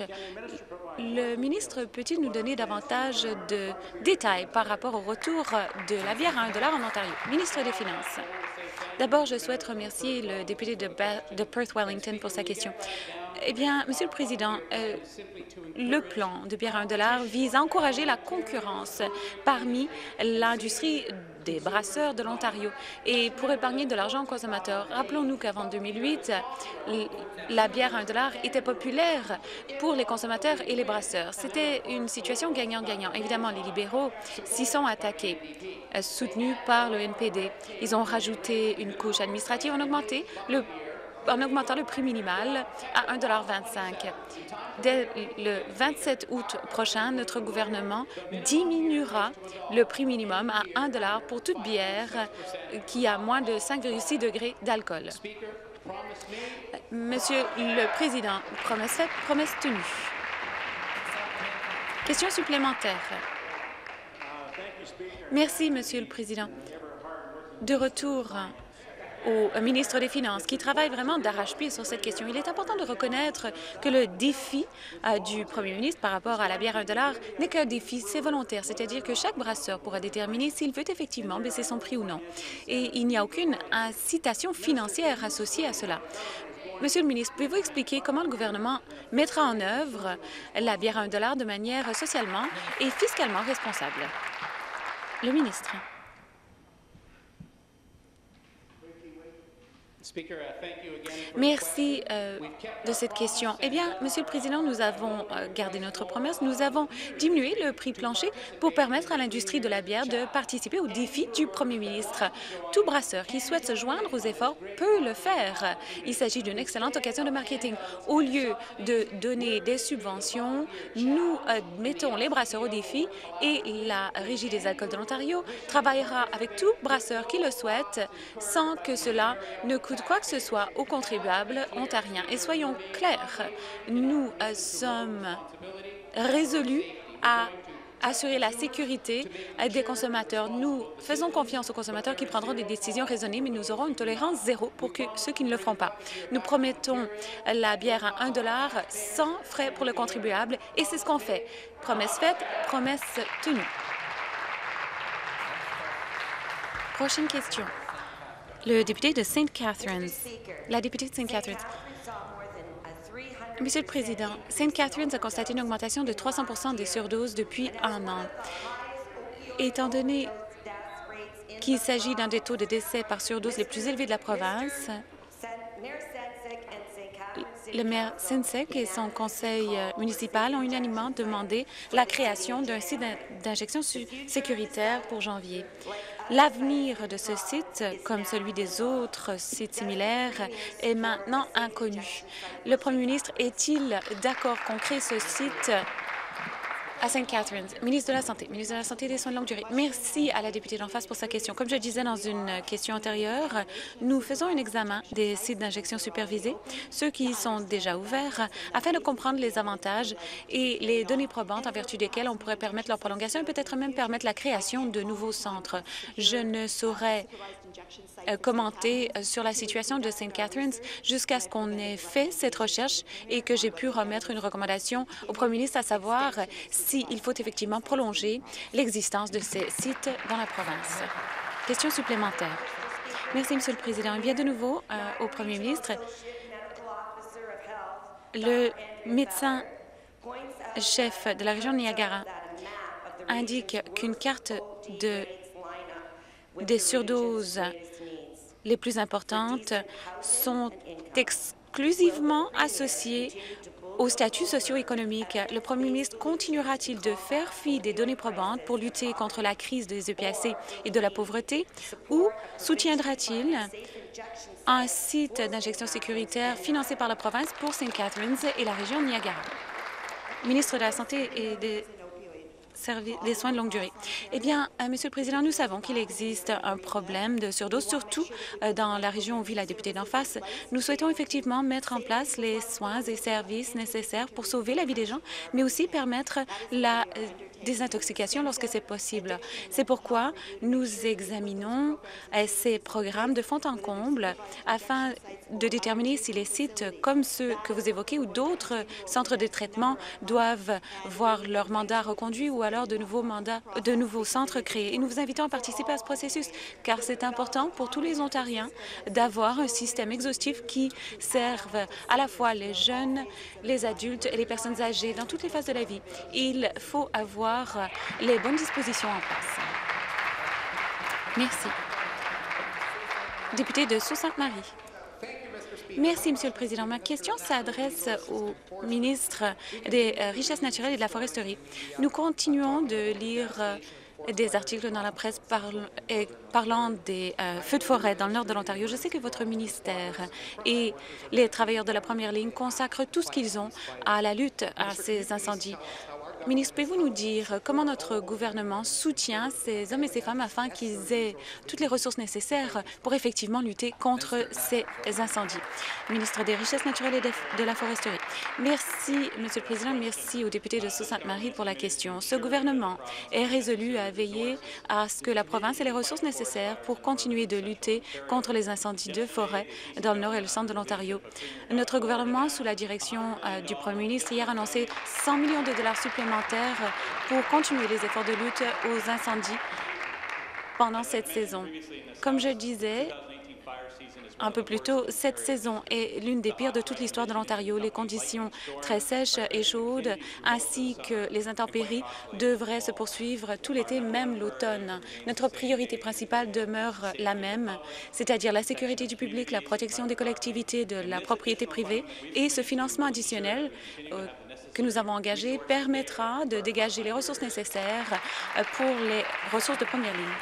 Le ministre peut-il nous donner davantage de détails par rapport au retour de la bière à un dollar en Ontario? Ministre des Finances. D'abord, je souhaite remercier le député de, de Perth-Wellington pour sa question. Eh bien, Monsieur le Président, euh, le plan de bière à un dollar vise à encourager la concurrence parmi l'industrie des brasseurs de l'Ontario et pour épargner de l'argent aux consommateurs. Rappelons-nous qu'avant deux mille huit, la bière à un dollar était populaire pour les consommateurs et les brasseurs. C'était une situation gagnant-gagnant. Évidemment, les libéraux s'y sont attaqués, soutenus par le N P D. Ils ont rajouté une couche administrative, ont augmenté le en augmentant le prix minimal à un dollar vingt-cinq. Dès le vingt-sept août prochain, notre gouvernement diminuera le prix minimum à un dollar pour toute bière qui a moins de cinq virgule six degrés d'alcool. Monsieur le Président, promesse faite, promesse tenue. Question supplémentaire. Merci, Monsieur le Président. De retour au ministre des Finances, qui travaille vraiment d'arrache-pied sur cette question. Il est important de reconnaître que le défi euh, du premier ministre par rapport à la bière à un dollar n'est qu'un défi, c'est volontaire, c'est-à-dire que chaque brasseur pourra déterminer s'il veut effectivement baisser son prix ou non. Et il n'y a aucune incitation financière associée à cela. Monsieur le ministre, pouvez-vous expliquer comment le gouvernement mettra en œuvre la bière à un dollar de manière socialement et fiscalement responsable? Le ministre. Merci euh, de cette question. Eh bien, Monsieur le Président, nous avons euh, gardé notre promesse. Nous avons diminué le prix plancher pour permettre à l'industrie de la bière de participer au défi du Premier ministre. Tout brasseur qui souhaite se joindre aux efforts peut le faire. Il s'agit d'une excellente occasion de marketing. Au lieu de donner des subventions, nous euh, mettons les brasseurs au défi et la Régie des alcools de l'Ontario travaillera avec tout brasseur qui le souhaite sans que cela ne coûte quoi que ce soit aux contribuables ontariens. Et soyons clairs, nous euh, sommes résolus à assurer la sécurité euh, des consommateurs. Nous faisons confiance aux consommateurs qui prendront des décisions raisonnées, mais nous aurons une tolérance zéro pour que ceux qui ne le feront pas. Nous promettons la bière à un dollar sans frais pour le contribuable, et c'est ce qu'on fait. Promesse faite, promesse tenue. Prochaine question. Le député de Saint Catharines. La députée de Saint Catharines. Monsieur le Président, Saint Catharines a constaté une augmentation de trois cents pour cent des surdoses depuis un an. Étant donné qu'il s'agit d'un des taux de décès par surdose les plus élevés de la province, le maire Sinsek et son conseil municipal ont unanimement demandé la création d'un site d'injection sécuritaire pour janvier. L'avenir de ce site, comme celui des autres sites similaires, est maintenant inconnu. Le premier ministre est-il d'accord qu'on crée ce site à Saint Catharines? Ministre de la Santé, ministre de la Santé et des Soins de longue durée. Merci à la députée d'en face pour sa question. Comme je disais dans une question antérieure, nous faisons un examen des sites d'injection supervisés, ceux qui sont déjà ouverts, afin de comprendre les avantages et les données probantes en vertu desquelles on pourrait permettre leur prolongation et peut-être même permettre la création de nouveaux centres. Je ne saurais euh, commenter sur la situation de Saint Catharines jusqu'à ce qu'on ait fait cette recherche et que j'ai pu remettre une recommandation au premier ministre, à savoir s'il faut effectivement prolonger l'existence de ces sites dans la province. Question supplémentaire. Merci, Monsieur le Président. Et bien de nouveau euh, au premier ministre. Le médecin chef de la région de Niagara indique qu'une carte de, des surdoses les plus importantes sont exclusivement associées au statut socio-économique. Le premier ministre continuera-t-il de faire fi des données probantes pour lutter contre la crise des E P A C et de la pauvreté, ou soutiendra-t-il un site d'injection sécuritaire financé par la province pour Saint Catharines et la région de Niagara? Ministre de la Santé et des des soins de longue durée. Eh bien, euh, Monsieur le Président, nous savons qu'il existe un problème de surdose, surtout euh, dans la région où vit la députée d'en face. Nous souhaitons effectivement mettre en place les soins et services nécessaires pour sauver la vie des gens, mais aussi permettre la euh, désintoxication lorsque c'est possible. C'est pourquoi nous examinons euh, ces programmes de fond en comble afin de déterminer si les sites comme ceux que vous évoquez ou d'autres centres de traitement doivent voir leur mandat reconduit ou alors de nouveaux mandats, de nouveaux centres créés. Et nous vous invitons à participer à ce processus, car c'est important pour tous les Ontariens d'avoir un système exhaustif qui serve à la fois les jeunes, les adultes et les personnes âgées dans toutes les phases de la vie. Il faut avoir les bonnes dispositions en place. Merci. Député de Sault-Sainte-Marie. Merci, Monsieur le Président. Ma question s'adresse au ministre des Richesses naturelles et de la foresterie. Nous continuons de lire euh, des articles dans la presse parle, et parlant des euh, feux de forêt dans le nord de l'Ontario. Je sais que votre ministère et les travailleurs de la première ligne consacrent tout ce qu'ils ont à la lutte à ces incendies. Ministre, pouvez-vous nous dire comment notre gouvernement soutient ces hommes et ces femmes afin qu'ils aient toutes les ressources nécessaires pour effectivement lutter contre ces incendies? Ministre des Richesses naturelles et de la Foresterie. Merci, Monsieur le Président. Merci aux députés de Sault-Sainte-Marie pour la question. Ce gouvernement est résolu à veiller à ce que la province ait les ressources nécessaires pour continuer de lutter contre les incendies de forêt dans le nord et le centre de l'Ontario. Notre gouvernement, sous la direction euh, du Premier ministre, hier a annoncé cent millions de dollars supplémentaires pour continuer les efforts de lutte aux incendies pendant cette saison. Comme je disais un peu plus tôt, cette saison est l'une des pires de toute l'histoire de l'Ontario. Les conditions très sèches et chaudes ainsi que les intempéries devraient se poursuivre tout l'été, même l'automne. Notre priorité principale demeure la même, c'est-à-dire la sécurité du public, la protection des collectivités, de la propriété privée, et ce financement additionnel euh, que nous avons engagé permettra de dégager les ressources nécessaires pour les ressources de première ligne.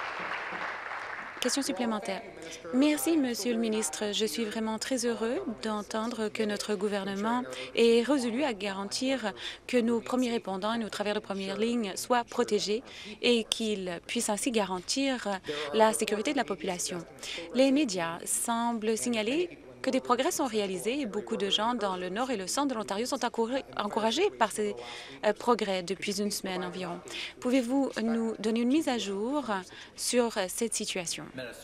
Question supplémentaire. Merci, Monsieur le ministre. Je suis vraiment très heureux d'entendre que notre gouvernement est résolu à garantir que nos premiers répondants et nos travailleurs de première ligne soient protégés et qu'ils puissent ainsi garantir la sécurité de la population. Les médias semblent signaler que des progrès sont réalisés et beaucoup de gens dans le nord et le centre de l'Ontario sont encouragés par ces euh, progrès depuis une semaine environ. Pouvez-vous nous donner une mise à jour sur euh, cette situation?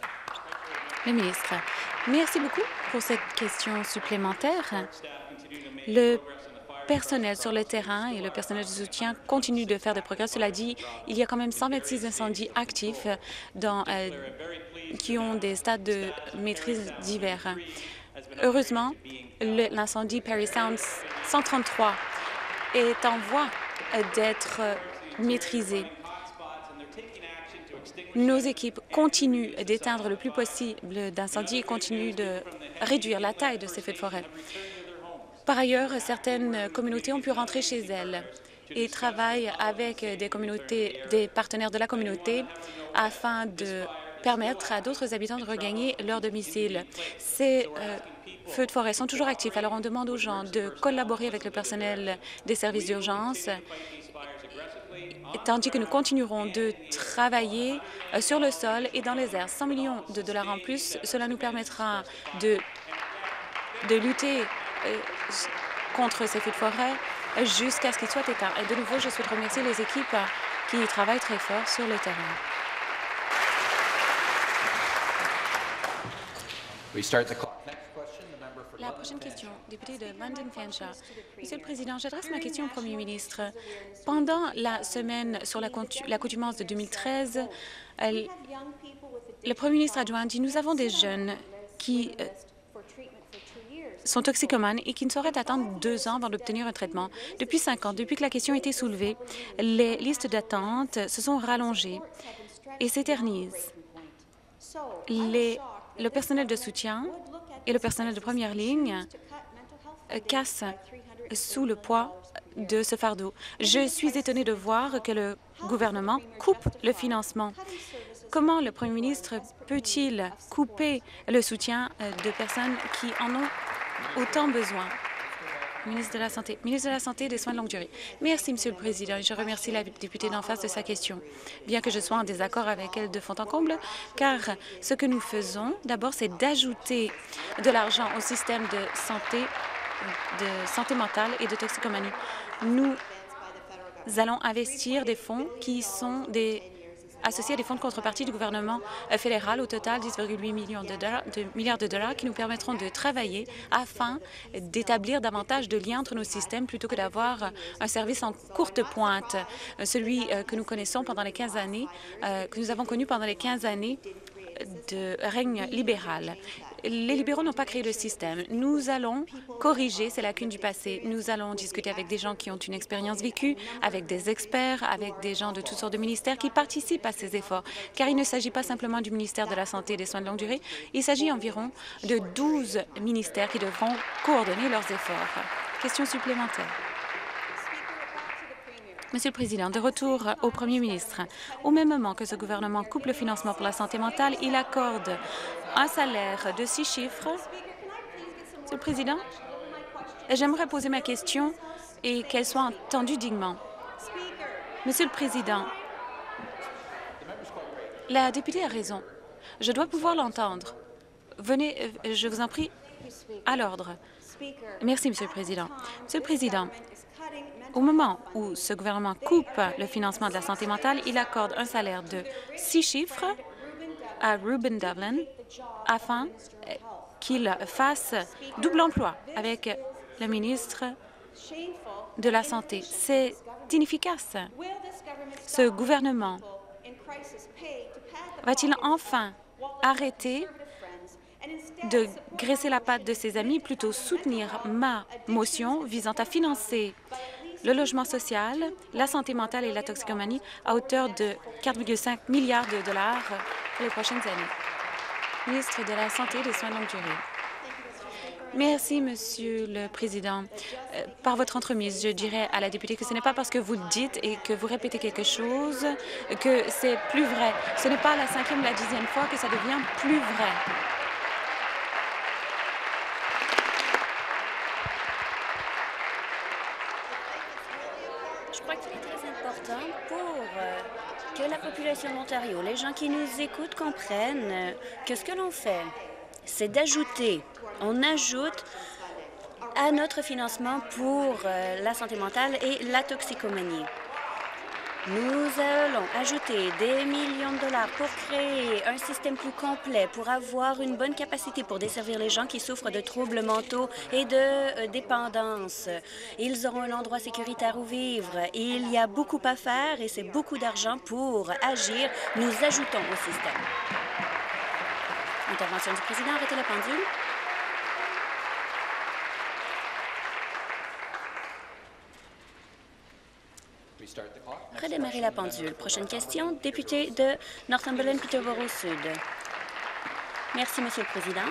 Le ministre, merci beaucoup pour cette question supplémentaire. Le personnel sur le terrain et le personnel de soutien continuent de faire des progrès. Cela dit, il y a quand même cent vingt-six incendies actifs dans, euh, qui ont des stades de maîtrise divers. Heureusement, l'incendie Parry Sound cent trente-trois est en voie d'être maîtrisé. Nos équipes continuent d'éteindre le plus possible d'incendies et continuent de réduire la taille de ces feux de forêt. Par ailleurs, certaines communautés ont pu rentrer chez elles et travaillent avec des communautés, des partenaires de la communauté afin de permettre à d'autres habitants de regagner leur domicile. Ces euh, feux de forêt sont toujours actifs, alors on demande aux gens de collaborer avec le personnel des services d'urgence, tandis que nous continuerons de travailler euh, sur le sol et dans les airs. cent millions de dollars en plus, cela nous permettra de, de lutter euh, contre ces feux de forêt jusqu'à ce qu'ils soient éteints. Et de nouveau, je souhaite remercier les équipes qui travaillent très fort sur le terrain. La prochaine question, député de London Fanshawe. Monsieur le Président, j'adresse ma question au Premier ministre. Pendant la semaine sur l'accoutumance de deux mille treize, elle, le Premier ministre adjoint dit « Nous avons des jeunes qui euh, sont toxicomanes et qui ne sauraient attendre deux ans avant d'obtenir un traitement. Depuis cinq ans, depuis que la question a été soulevée, les listes d'attente se sont rallongées et s'éternisent. Les Le personnel de soutien et le personnel de première ligne cassent sous le poids de ce fardeau. Je suis étonnée de voir que le gouvernement coupe le financement. Comment le Premier ministre peut-il couper le soutien de personnes qui en ont autant besoin? Ministre de la Santé. Ministre de la Santé et des Soins de longue durée. Merci, Monsieur le Président, et je remercie la députée d'en face de sa question, bien que je sois en désaccord avec elle de fond en comble, car ce que nous faisons, d'abord, c'est d'ajouter de l'argent au système de santé, de santé mentale et de toxicomanie. Nous allons investir des fonds qui sont des associés à des fonds de contrepartie du gouvernement fédéral, au total dix virgule huit millions de, dollars, de milliards de dollars qui nous permettront de travailler afin d'établir davantage de liens entre nos systèmes plutôt que d'avoir un service en courte pointe, celui que nous connaissons pendant les quinze années, que nous avons connu pendant les quinze années de règne libéral. Les libéraux n'ont pas créé le système. Nous allons corriger ces lacunes du passé. Nous allons discuter avec des gens qui ont une expérience vécue, avec des experts, avec des gens de toutes sortes de ministères qui participent à ces efforts. Car il ne s'agit pas simplement du ministère de la Santé et des Soins de longue durée. Il s'agit environ de douze ministères qui devront coordonner leurs efforts. Question supplémentaire. Monsieur le Président, de retour au Premier ministre. Au même moment que ce gouvernement coupe le financement pour la santé mentale, il accorde un salaire de six chiffres. Monsieur le Président, j'aimerais poser ma question et qu'elle soit entendue dignement. Monsieur le Président, la députée a raison. Je dois pouvoir l'entendre. Venez, euh, je vous en prie, à l'ordre. Merci, Monsieur le Président. Monsieur le Président, au moment où ce gouvernement coupe le financement de la santé mentale, il accorde un salaire de six chiffres à Reuben Devlin afin qu'il fasse double emploi avec le ministre de la Santé. C'est inefficace. Ce gouvernement va-t-il enfin arrêter de graisser la patte de ses amis, plutôt soutenir ma motion visant à financer le logement social, la santé mentale et la toxicomanie à hauteur de quatre virgule cinq milliards de dollars pour les prochaines années? Ministre de la Santé et des Soins de longue durée. Merci, Monsieur le Président. Euh, par votre entremise, je dirais à la députée que ce n'est pas parce que vous le dites et que vous répétez quelque chose que c'est plus vrai. Ce n'est pas la cinquième ou la dixième fois que ça devient plus vrai. Je crois qu'il est très important pour euh, que la population d'Ontario, les gens qui nous écoutent, comprennent euh, que ce que l'on fait, c'est d'ajouter, on ajoute à notre financement pour euh, la santé mentale et la toxicomanie. Nous allons ajouter des millions de dollars pour créer un système plus complet, pour avoir une bonne capacité pour desservir les gens qui souffrent de troubles mentaux et de euh, dépendance. Ils auront un endroit sécuritaire où vivre. Il y a beaucoup à faire et c'est beaucoup d'argent pour agir. Nous ajoutons au système. Intervention du président. Arrêtez la pendule. Redémarrer la pendule. Prochaine question, député de Northumberland-Peterborough-Sud. Merci, Monsieur le Président.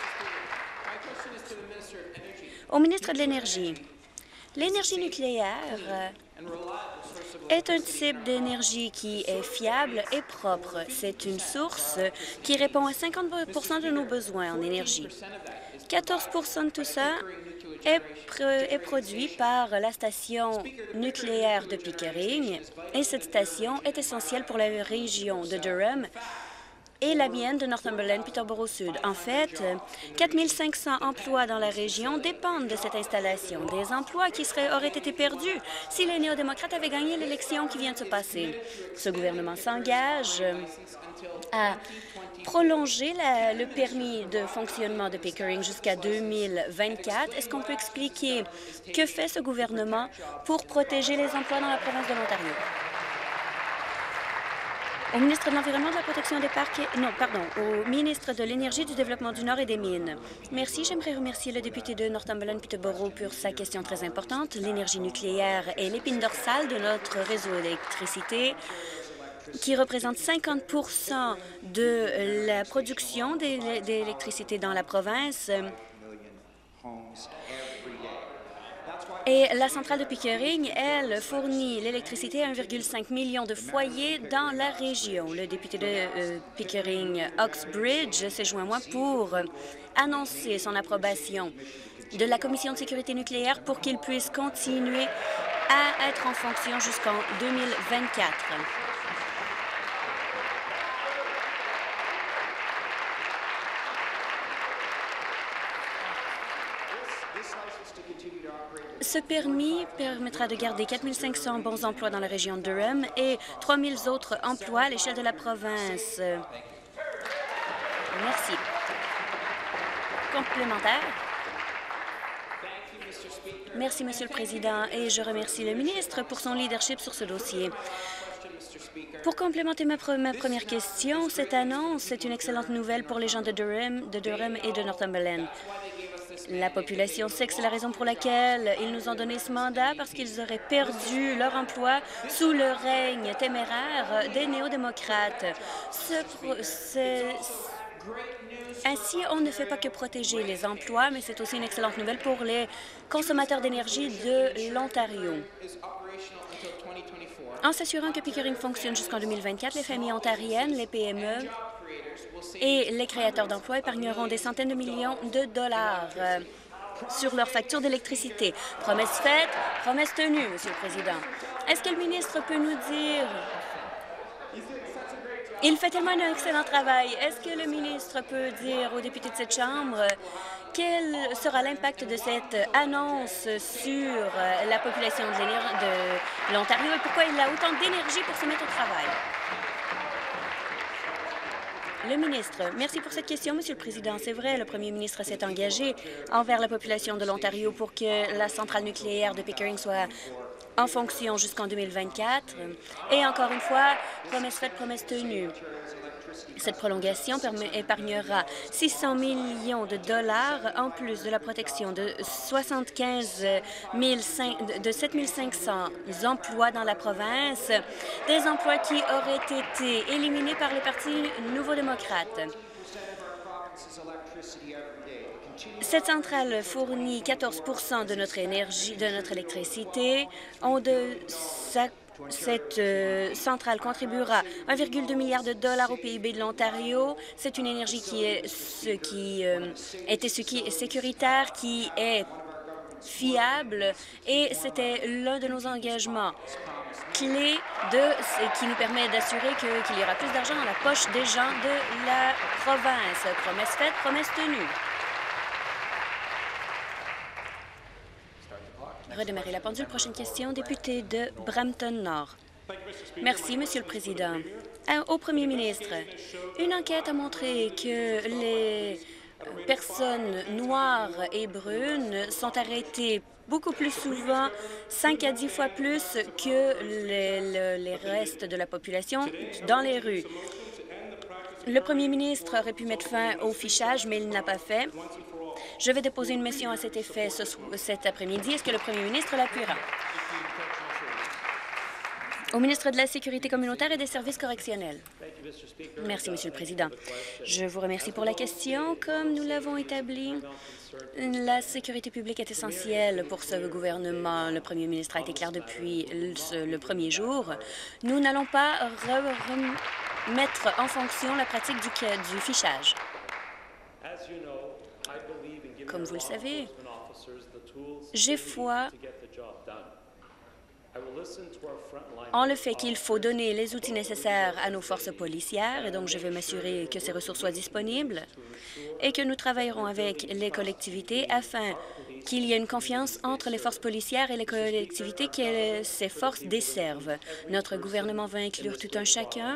Au ministre de l'Énergie, l'énergie nucléaire est un type d'énergie qui est fiable et propre. C'est une source qui répond à cinquante pour cent de nos besoins en énergie. quatorze pour cent de tout ça est, est produit par la station nucléaire de Pickering et cette station est essentielle pour la région de Durham et la mienne de Northumberland-Peterborough-Sud. En fait, quatre mille cinq cents emplois dans la région dépendent de cette installation, des emplois qui seraient, auraient été perdus si les néo-démocrates avaient gagné l'élection qui vient de se passer. Ce gouvernement s'engage à prolonger la, le permis de fonctionnement de Pickering jusqu'à deux mille vingt-quatre. Est-ce qu'on peut expliquer que fait ce gouvernement pour protéger les emplois dans la province de l'Ontario? Au ministre de l'Environnement, de la Protection des parcs et... Non, pardon, au ministre de l'Énergie, du Développement du Nord et des Mines. Merci. J'aimerais remercier le député de Northumberland-Peterborough pour sa question très importante. L'énergie nucléaire est l'épine dorsale de notre réseau d'électricité, qui représente cinquante pour cent de la production d'électricité dans la province. Et la centrale de Pickering, elle, fournit l'électricité à un virgule cinq million de foyers dans la région. Le député de euh, Pickering, Oxbridge, s'est joint à moi pour annoncer son approbation de la Commission de sécurité nucléaire pour qu'il puisse continuer à être en fonction jusqu'en deux mille vingt-quatre. Ce permis permettra de garder quatre mille cinq cents bons emplois dans la région de Durham et trois mille autres emplois à l'échelle de la province. Merci. Complémentaire. Merci, Monsieur le Président, et je remercie le ministre pour son leadership sur ce dossier. Pour complémenter ma, pre ma première question, cette annonce est une excellente nouvelle pour les gens de Durham, de Durham et de Northumberland. La population sait que c'est la raison pour laquelle ils nous ont donné ce mandat, parce qu'ils auraient perdu leur emploi sous le règne téméraire des néo-démocrates. Ce, ce, ainsi, on ne fait pas que protéger les emplois, mais c'est aussi une excellente nouvelle pour les consommateurs d'énergie de l'Ontario. En s'assurant que Pickering fonctionne jusqu'en deux mille vingt-quatre, les familles ontariennes, les P M E et les créateurs d'emplois épargneront des centaines de millions de dollars euh, sur leur facture d'électricité. Promesse faite, promesse tenue, Monsieur le Président. Est-ce que le ministre peut nous dire... Il fait tellement un excellent travail. Est-ce que le ministre peut dire aux députés de cette Chambre quel sera l'impact de cette annonce sur la population de, de l'Ontario et pourquoi il a autant d'énergie pour se mettre au travail? Le ministre, merci pour cette question, Monsieur le Président. C'est vrai, le premier ministre s'est engagé envers la population de l'Ontario pour que la centrale nucléaire de Pickering soit en fonction jusqu'en deux mille vingt-quatre. Et encore une fois, promesse faite, promesse tenue. Cette prolongation épargnera six cents millions de dollars en plus de la protection de soixante-quinze mille de sept mille cinq cents emplois dans la province, des emplois qui auraient été éliminés par le Parti nouveau-démocrate. Cette centrale fournit quatorze pour cent de notre énergie, de notre électricité. On de, sa, cette euh, centrale contribuera un virgule deux milliard de dollars au P I B de l'Ontario. C'est une énergie qui est ce qui euh, était ce qui est sécuritaire, qui est fiable, et c'était l'un de nos engagements clés de, qui nous permet d'assurer que, qu'il y aura plus d'argent dans la poche des gens de la province. Promesse faite, promesse tenue. Redémarrer la pendule. Prochaine question, député de Brampton-Nord. Merci, Monsieur le Président. Au Premier ministre, une enquête a montré que les personnes noires et brunes sont arrêtées beaucoup plus souvent, cinq à dix fois plus que les, les, les restes de la population dans les rues. Le Premier ministre aurait pu mettre fin au fichage, mais il n'a pas fait. Je vais déposer une motion à cet effet ce, cet après-midi. Est-ce que le Premier ministre l'appuiera? Au ministre de la Sécurité communautaire et des services correctionnels. Merci, Monsieur le Président. Je vous remercie pour la question. Comme nous l'avons établi, la sécurité publique est essentielle pour ce gouvernement. Le Premier ministre a été clair depuis le, le premier jour. Nous n'allons pas remettre en fonction la pratique du, du fichage. Comme vous le savez, j'ai foi en le fait qu'il faut donner les outils nécessaires à nos forces policières, et donc je vais m'assurer que ces ressources soient disponibles et que nous travaillerons avec les collectivités afin qu'il y ait une confiance entre les forces policières et les collectivités que ces forces desservent. Notre gouvernement va inclure tout un chacun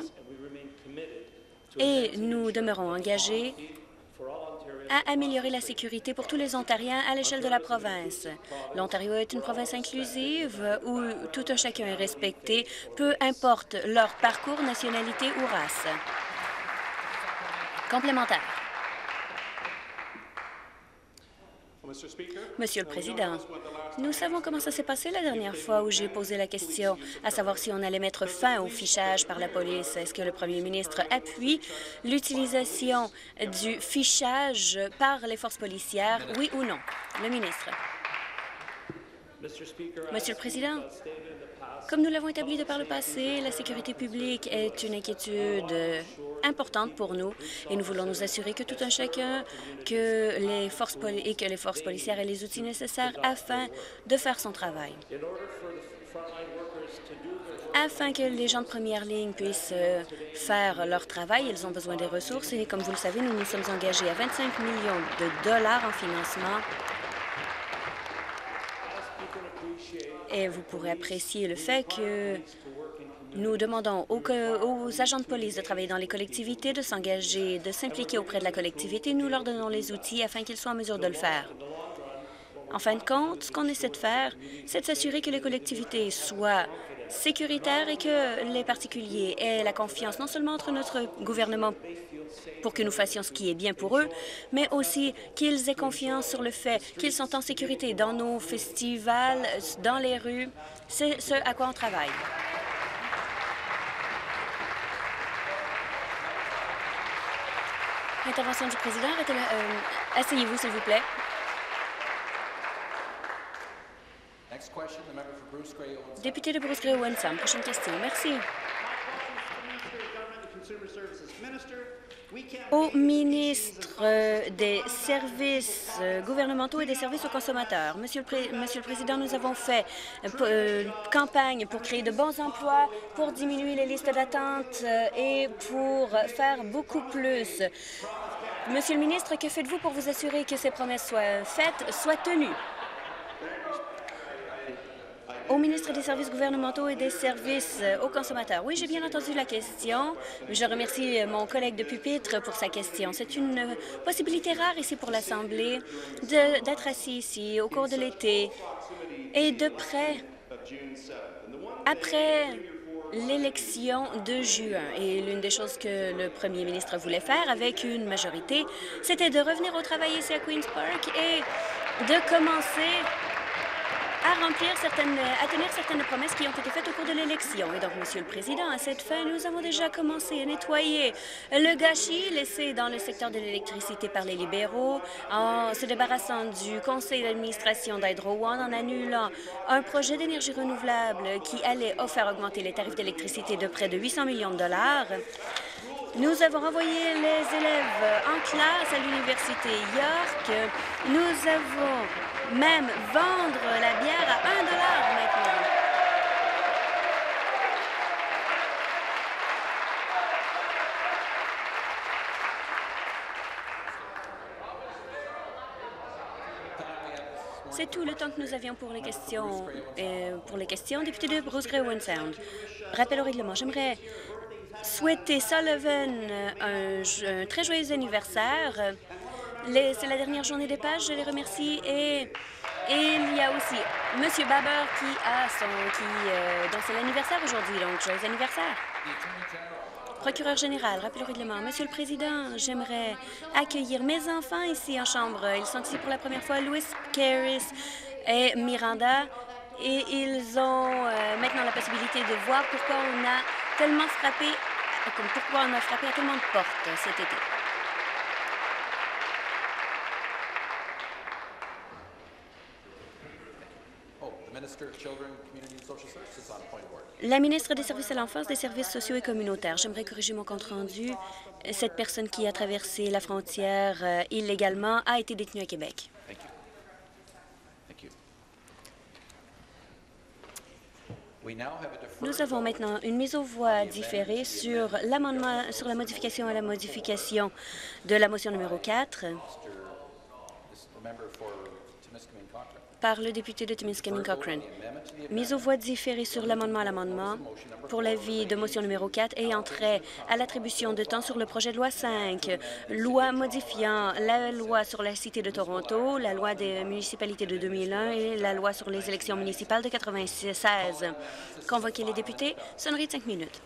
et nous demeurons engagés à améliorer la sécurité pour tous les Ontariens à l'échelle de la province. L'Ontario est une province inclusive où tout un chacun est respecté, peu importe leur parcours, nationalité ou race. Complémentaire. Monsieur le Président, nous savons comment ça s'est passé la dernière fois où j'ai posé la question, à savoir si on allait mettre fin au fichage par la police. Est-ce que le Premier ministre appuie l'utilisation du fichage par les forces policières, oui ou non? Le ministre. Monsieur le Président, comme nous l'avons établi de par le passé, la sécurité publique est une inquiétude importante pour nous et nous voulons nous assurer que tout un chacun que les forces et que les forces policières aient les outils nécessaires afin de faire son travail. Afin que les gens de première ligne puissent faire leur travail, ils ont besoin des ressources et comme vous le savez, nous nous sommes engagés à vingt-cinq millions de dollars en financement. Et vous pourrez apprécier le fait que nous demandons aux, aux agents de police de travailler dans les collectivités, de s'engager, de s'impliquer auprès de la collectivité. Nous leur donnons les outils afin qu'ils soient en mesure de le faire. En fin de compte, ce qu'on essaie de faire, c'est de s'assurer que les collectivités soient sécuritaires et que les particuliers aient la confiance non seulement entre notre gouvernement pour que nous fassions ce qui est bien pour eux, mais aussi qu'ils aient confiance sur le fait qu'ils sont en sécurité dans nos festivals, dans les rues. C'est ce à quoi on travaille. Intervention du président. Euh, asseyez-vous, s'il vous plaît. Député de Bruce Gray-Wensum, prochaine question. Merci. au ministre euh, des services euh, gouvernementaux et des services aux consommateurs. Monsieur le, Pré Monsieur le Président, nous avons fait euh, euh, campagne pour créer de bons emplois, pour diminuer les listes d'attente euh, et pour faire beaucoup plus. Monsieur le ministre, que faites-vous pour vous assurer que ces promesses soient faites, soient tenues? Au ministre des services gouvernementaux et des services euh, aux consommateurs. Oui, j'ai bien entendu la question. Je remercie euh, mon collègue de pupitre pour sa question. C'est une euh, possibilité rare ici pour l'Assemblée d'être assis ici au cours de l'été et de près après l'élection de juin. Et l'une des choses que le premier ministre voulait faire avec une majorité, c'était de revenir au travail ici à Queen's Park et de commencer à remplir certaines, à tenir certaines promesses qui ont été faites au cours de l'élection. Et donc, Monsieur le Président, à cette fin, nous avons déjà commencé à nettoyer le gâchis laissé dans le secteur de l'électricité par les libéraux, en se débarrassant du conseil d'administration d'Hydro One, en annulant un projet d'énergie renouvelable qui allait faire augmenter les tarifs d'électricité de près de huit cents millions de dollars. Nous avons envoyé les élèves en classe à l'Université York. Nous avons même vendre la bière à un dollar maintenant. C'est tout le temps que nous avions pour les questions. Euh, pour les questions, député de Bruce Gray-Owen Sound. Rappel au règlement. J'aimerais souhaiter Sullivan un, un très joyeux anniversaire. C'est la dernière journée des pages, je les remercie. Et, et il y a aussi M. Baber qui a son, qui, euh, dont c'est l'anniversaire aujourd'hui, donc joyeux anniversaire. Procureur général, rappel au règlement. Monsieur le Président, j'aimerais accueillir mes enfants ici en chambre. Ils sont ici pour la première fois, Louis, Caris et Miranda. Et ils ont euh, maintenant la possibilité de voir pourquoi on a tellement frappé, pourquoi on a frappé à tellement de portes cet été. La ministre des Services à l'enfance, des services sociaux et communautaires. J'aimerais corriger mon compte-rendu. Cette personne qui a traversé la frontière euh, illégalement a été détenue à Québec. Thank you. Thank you. We now have a Nous avons maintenant une mise aux voix différée sur l'amendement, sur la modification à la modification de la motion numéro quatre par le député de Timiskaming-Cochrane. Mise aux voix différée sur l'amendement à l'amendement pour l'avis de motion numéro quatre et entrée à l'attribution de temps sur le projet de loi cinq, loi modifiant la loi sur la Cité de Toronto, la loi des municipalités de deux mille un et la loi sur les élections municipales de quatre-vingt-seize. Convoquer les députés, sonnerie de cinq minutes.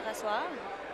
rasseoir.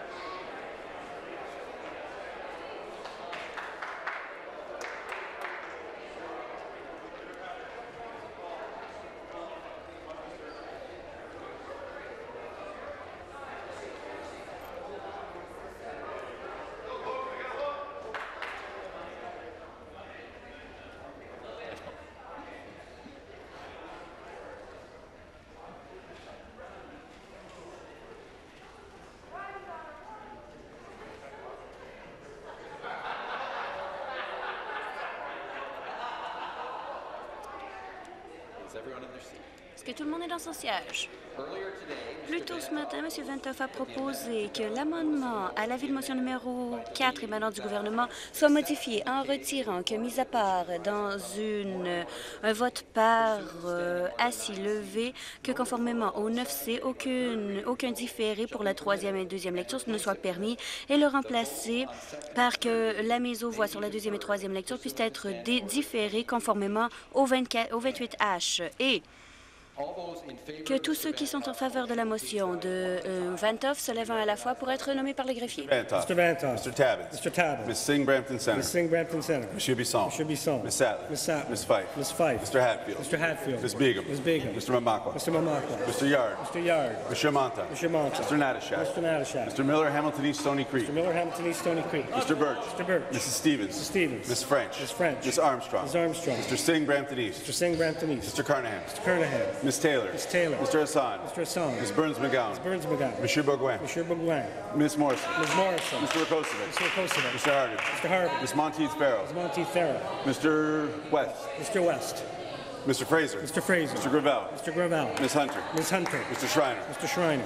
Est-ce que tout le monde est dans son siège? Plus tôt ce matin, M. Ventoff a proposé que l'amendement à l'avis de motion numéro quatre émanant du gouvernement soit modifié en retirant que, mis à part dans une, un vote par euh, assis levé, que conformément au neuf C, aucune, aucun différé pour la troisième et deuxième lecture ne soit permis et le remplacer par que la mise aux voix sur la deuxième et troisième lecture puisse être différée conformément au, vingt-quatre, au vingt-huit H. Et que tous ceux qui sont en faveur de la motion de euh, Ventoff se lèvent un à la fois pour être nommés par le greffier. Ventoff. Mister Ventoff. Mister Tabbins. Mister Tabbins. Miss Singh Brampton Center. Miss Singh Brampton Center. Monsieur Bisson. Monsieur Bisson. Miss Sattler. Miss Sattler. Miss Fife. Miss Fife. Mister Hatfield. Mister Hatfield. Miss Begum. Miss Begum. Mister Mamakwa. Mister Mamakwa. Mister Yard. Mister Yard. Monsieur Monta. Mister Monta. Mister Natashak. Mister Natashak. Mister Miller, Hamilton East Stony Creek. Mister Miller, Hamilton East Stony Creek. Mister Birch. Mister Birch. Missus Stevens. Missus Stevens. Miss French. Miss French. Miss Armstrong. Miss Armstrong. Mister Singh Brampton East. Mister Singh Brampton East. Mister Carnahan. Mister Kernahan. Miss Taylor. Miss Taylor. Mister Hassan. Mister Hassan. Miss Burns McGowan. Miss Burns McGowan. Monsieur Bourgoin. Monsieur Bourgoin. Miss Morrison. Miss Morrison. Mister Rakocevic. Mister Kosovo. Mister Hardin. Mister Harvey. Miss Monteith Farrell. Miss Monteith Farrell. Mister West. Mister West. Mister Fraser. Mister Fraser. Mister Gravel. Mister Gravel. Miss Hunter. Miss Hunter. Mister Schreiner. Mister Schreiner.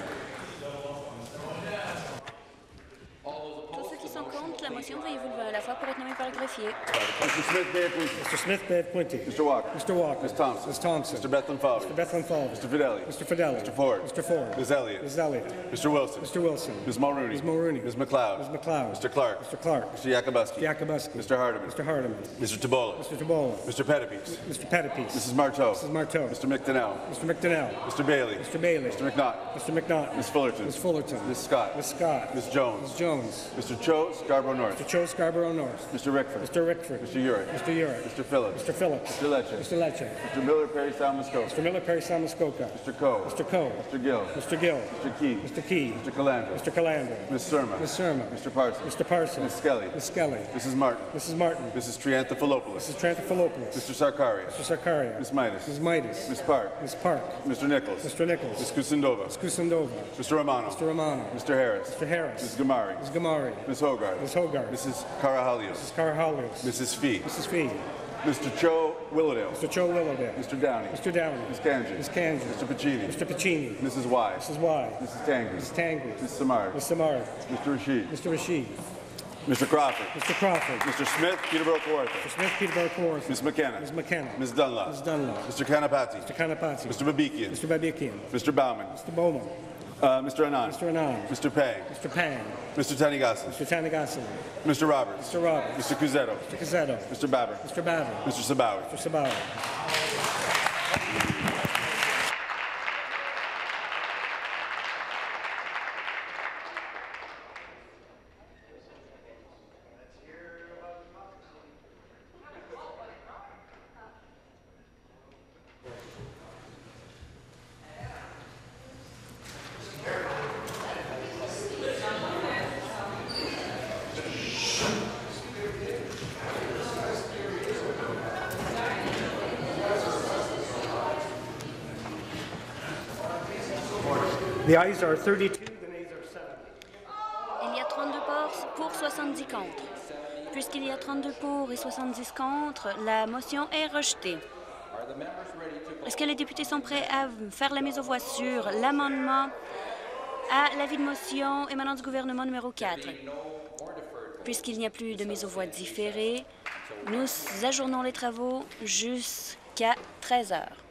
Tous ceux qui sont contre la motion, veuillez vous lever à la fois pour être nommés par le greffier. Mister Smith Bay Quincy. Mister Smith, Bed Quinty. Mister Walker. Mister Walker. Miss Thompson. Miss Thompson. Mister Bethlehem Fowler. Mister Bethlehem Falls. Mister Fidelli. Mister Fidelli. Mister Ford. Mister Ford. Miss Elliott. Miss Elliott. Mister Wilson. Mister Wilson. Miss Mulrooney. Miss Mulrooney. Miss McLeod. Miss McLeod. Mister Clark. Mister Clark. Mister Yakubuski. Yakubuski. Mister Hardiman. Mister Hardiman. Mister Tabola. Mister Tabola. Mister Pettipies. Mister Pettipies. Missus Marteau. Missus Marteau. Mister McDonnell. Mister McDonnell. Mister Bailey. Mister Bailey. Mister McNaught. Mister McNaught. Miss Fullerton. Miss Fullerton. Miss Scott. Miss Scott. Miss Jones. Miss Jones. Mister Cho, Scarborough North. Mister Cho, Scarborough North. Mister Rickford. Mister Rickford. Mister Urick. Mister Urick. Mister Phillips. Mister Phillips. Mister Lecce. Mister Lecce. Mister Miller, Perry, Salmascope. Mister Miller, Perry, Samuskoka. Mister Coe. Mister Coe. Mister Gill. Mister Gill. Mister Key. Mister Key. Mister Calandra. Mister Calandra. Miss Surma. Miss Surma. Mister Parsons. Mister Parsons. Miss Skelly. Miss Skelly. Missus Martin. Missus Martin. Missus Trianthopoulos. Missus Tranthopoulos. Mister Sarkaria. Mister Sarkaria. Miss Midas. Miss Midas. Miss Park. Miss Park. Mister Nichols. Mister Nichols. Miss Kusindova. Miss Kusindova. Mister Romano. Mister Romano. Mister Harris. Mister Harris. Miss Gamari. Miss Gamari. Miss Hogarth. Miss Hogarth. Missus Carahalios. Missus Carahalios. Missus Fee. Missus Fee. Mister Cho Willowdale. Mister Cho Willowdale. Mister Downey. Mister Downey. Miss Kanji. Miss Kanji. Mister Pacini. Mister Pacini. Missus Y. Missus Y. Missus Tangri. Missus Tangri. Miss Samard. Miss Samard. Mister Rashid. Mister Rashid. Mister Crawford. Mister Crawford. Mister Smith, Peterborough Kawartha. Mister Smith, Peterborough Kawartha. Miss McKenna. Miss McKenna. Miss Dunlop. Miss Dunlop. Mister Kanapati. Mister Kanapati. Mister Babikian. Mister Babikian. Mister Bauman. Mister Bowman. Uh, Mister Anand. Mister Anand. Mister Pang. Mister Pang. Mister Tanigasa. Mister Tanagassi. Mister Roberts. Mister Roberts. Mister Cusetto. Mister Cazzetto. Mister Babber. Mister Babber. Mister Sabawi. Mister Sabawi. The ayes are thirty-two, the nays are seven. Il y a trente-deux pour, pour soixante-dix contre. Puisqu'il y a trente-deux pour et soixante-dix contre, la motion est rejetée. Est-ce que les députés sont prêts à faire la mise aux voix sur l'amendement à l'avis de motion émanant du gouvernement numéro quatre? Puisqu'il n'y a plus de mise aux voix différée, nous ajournons les travaux jusqu'à treize heures.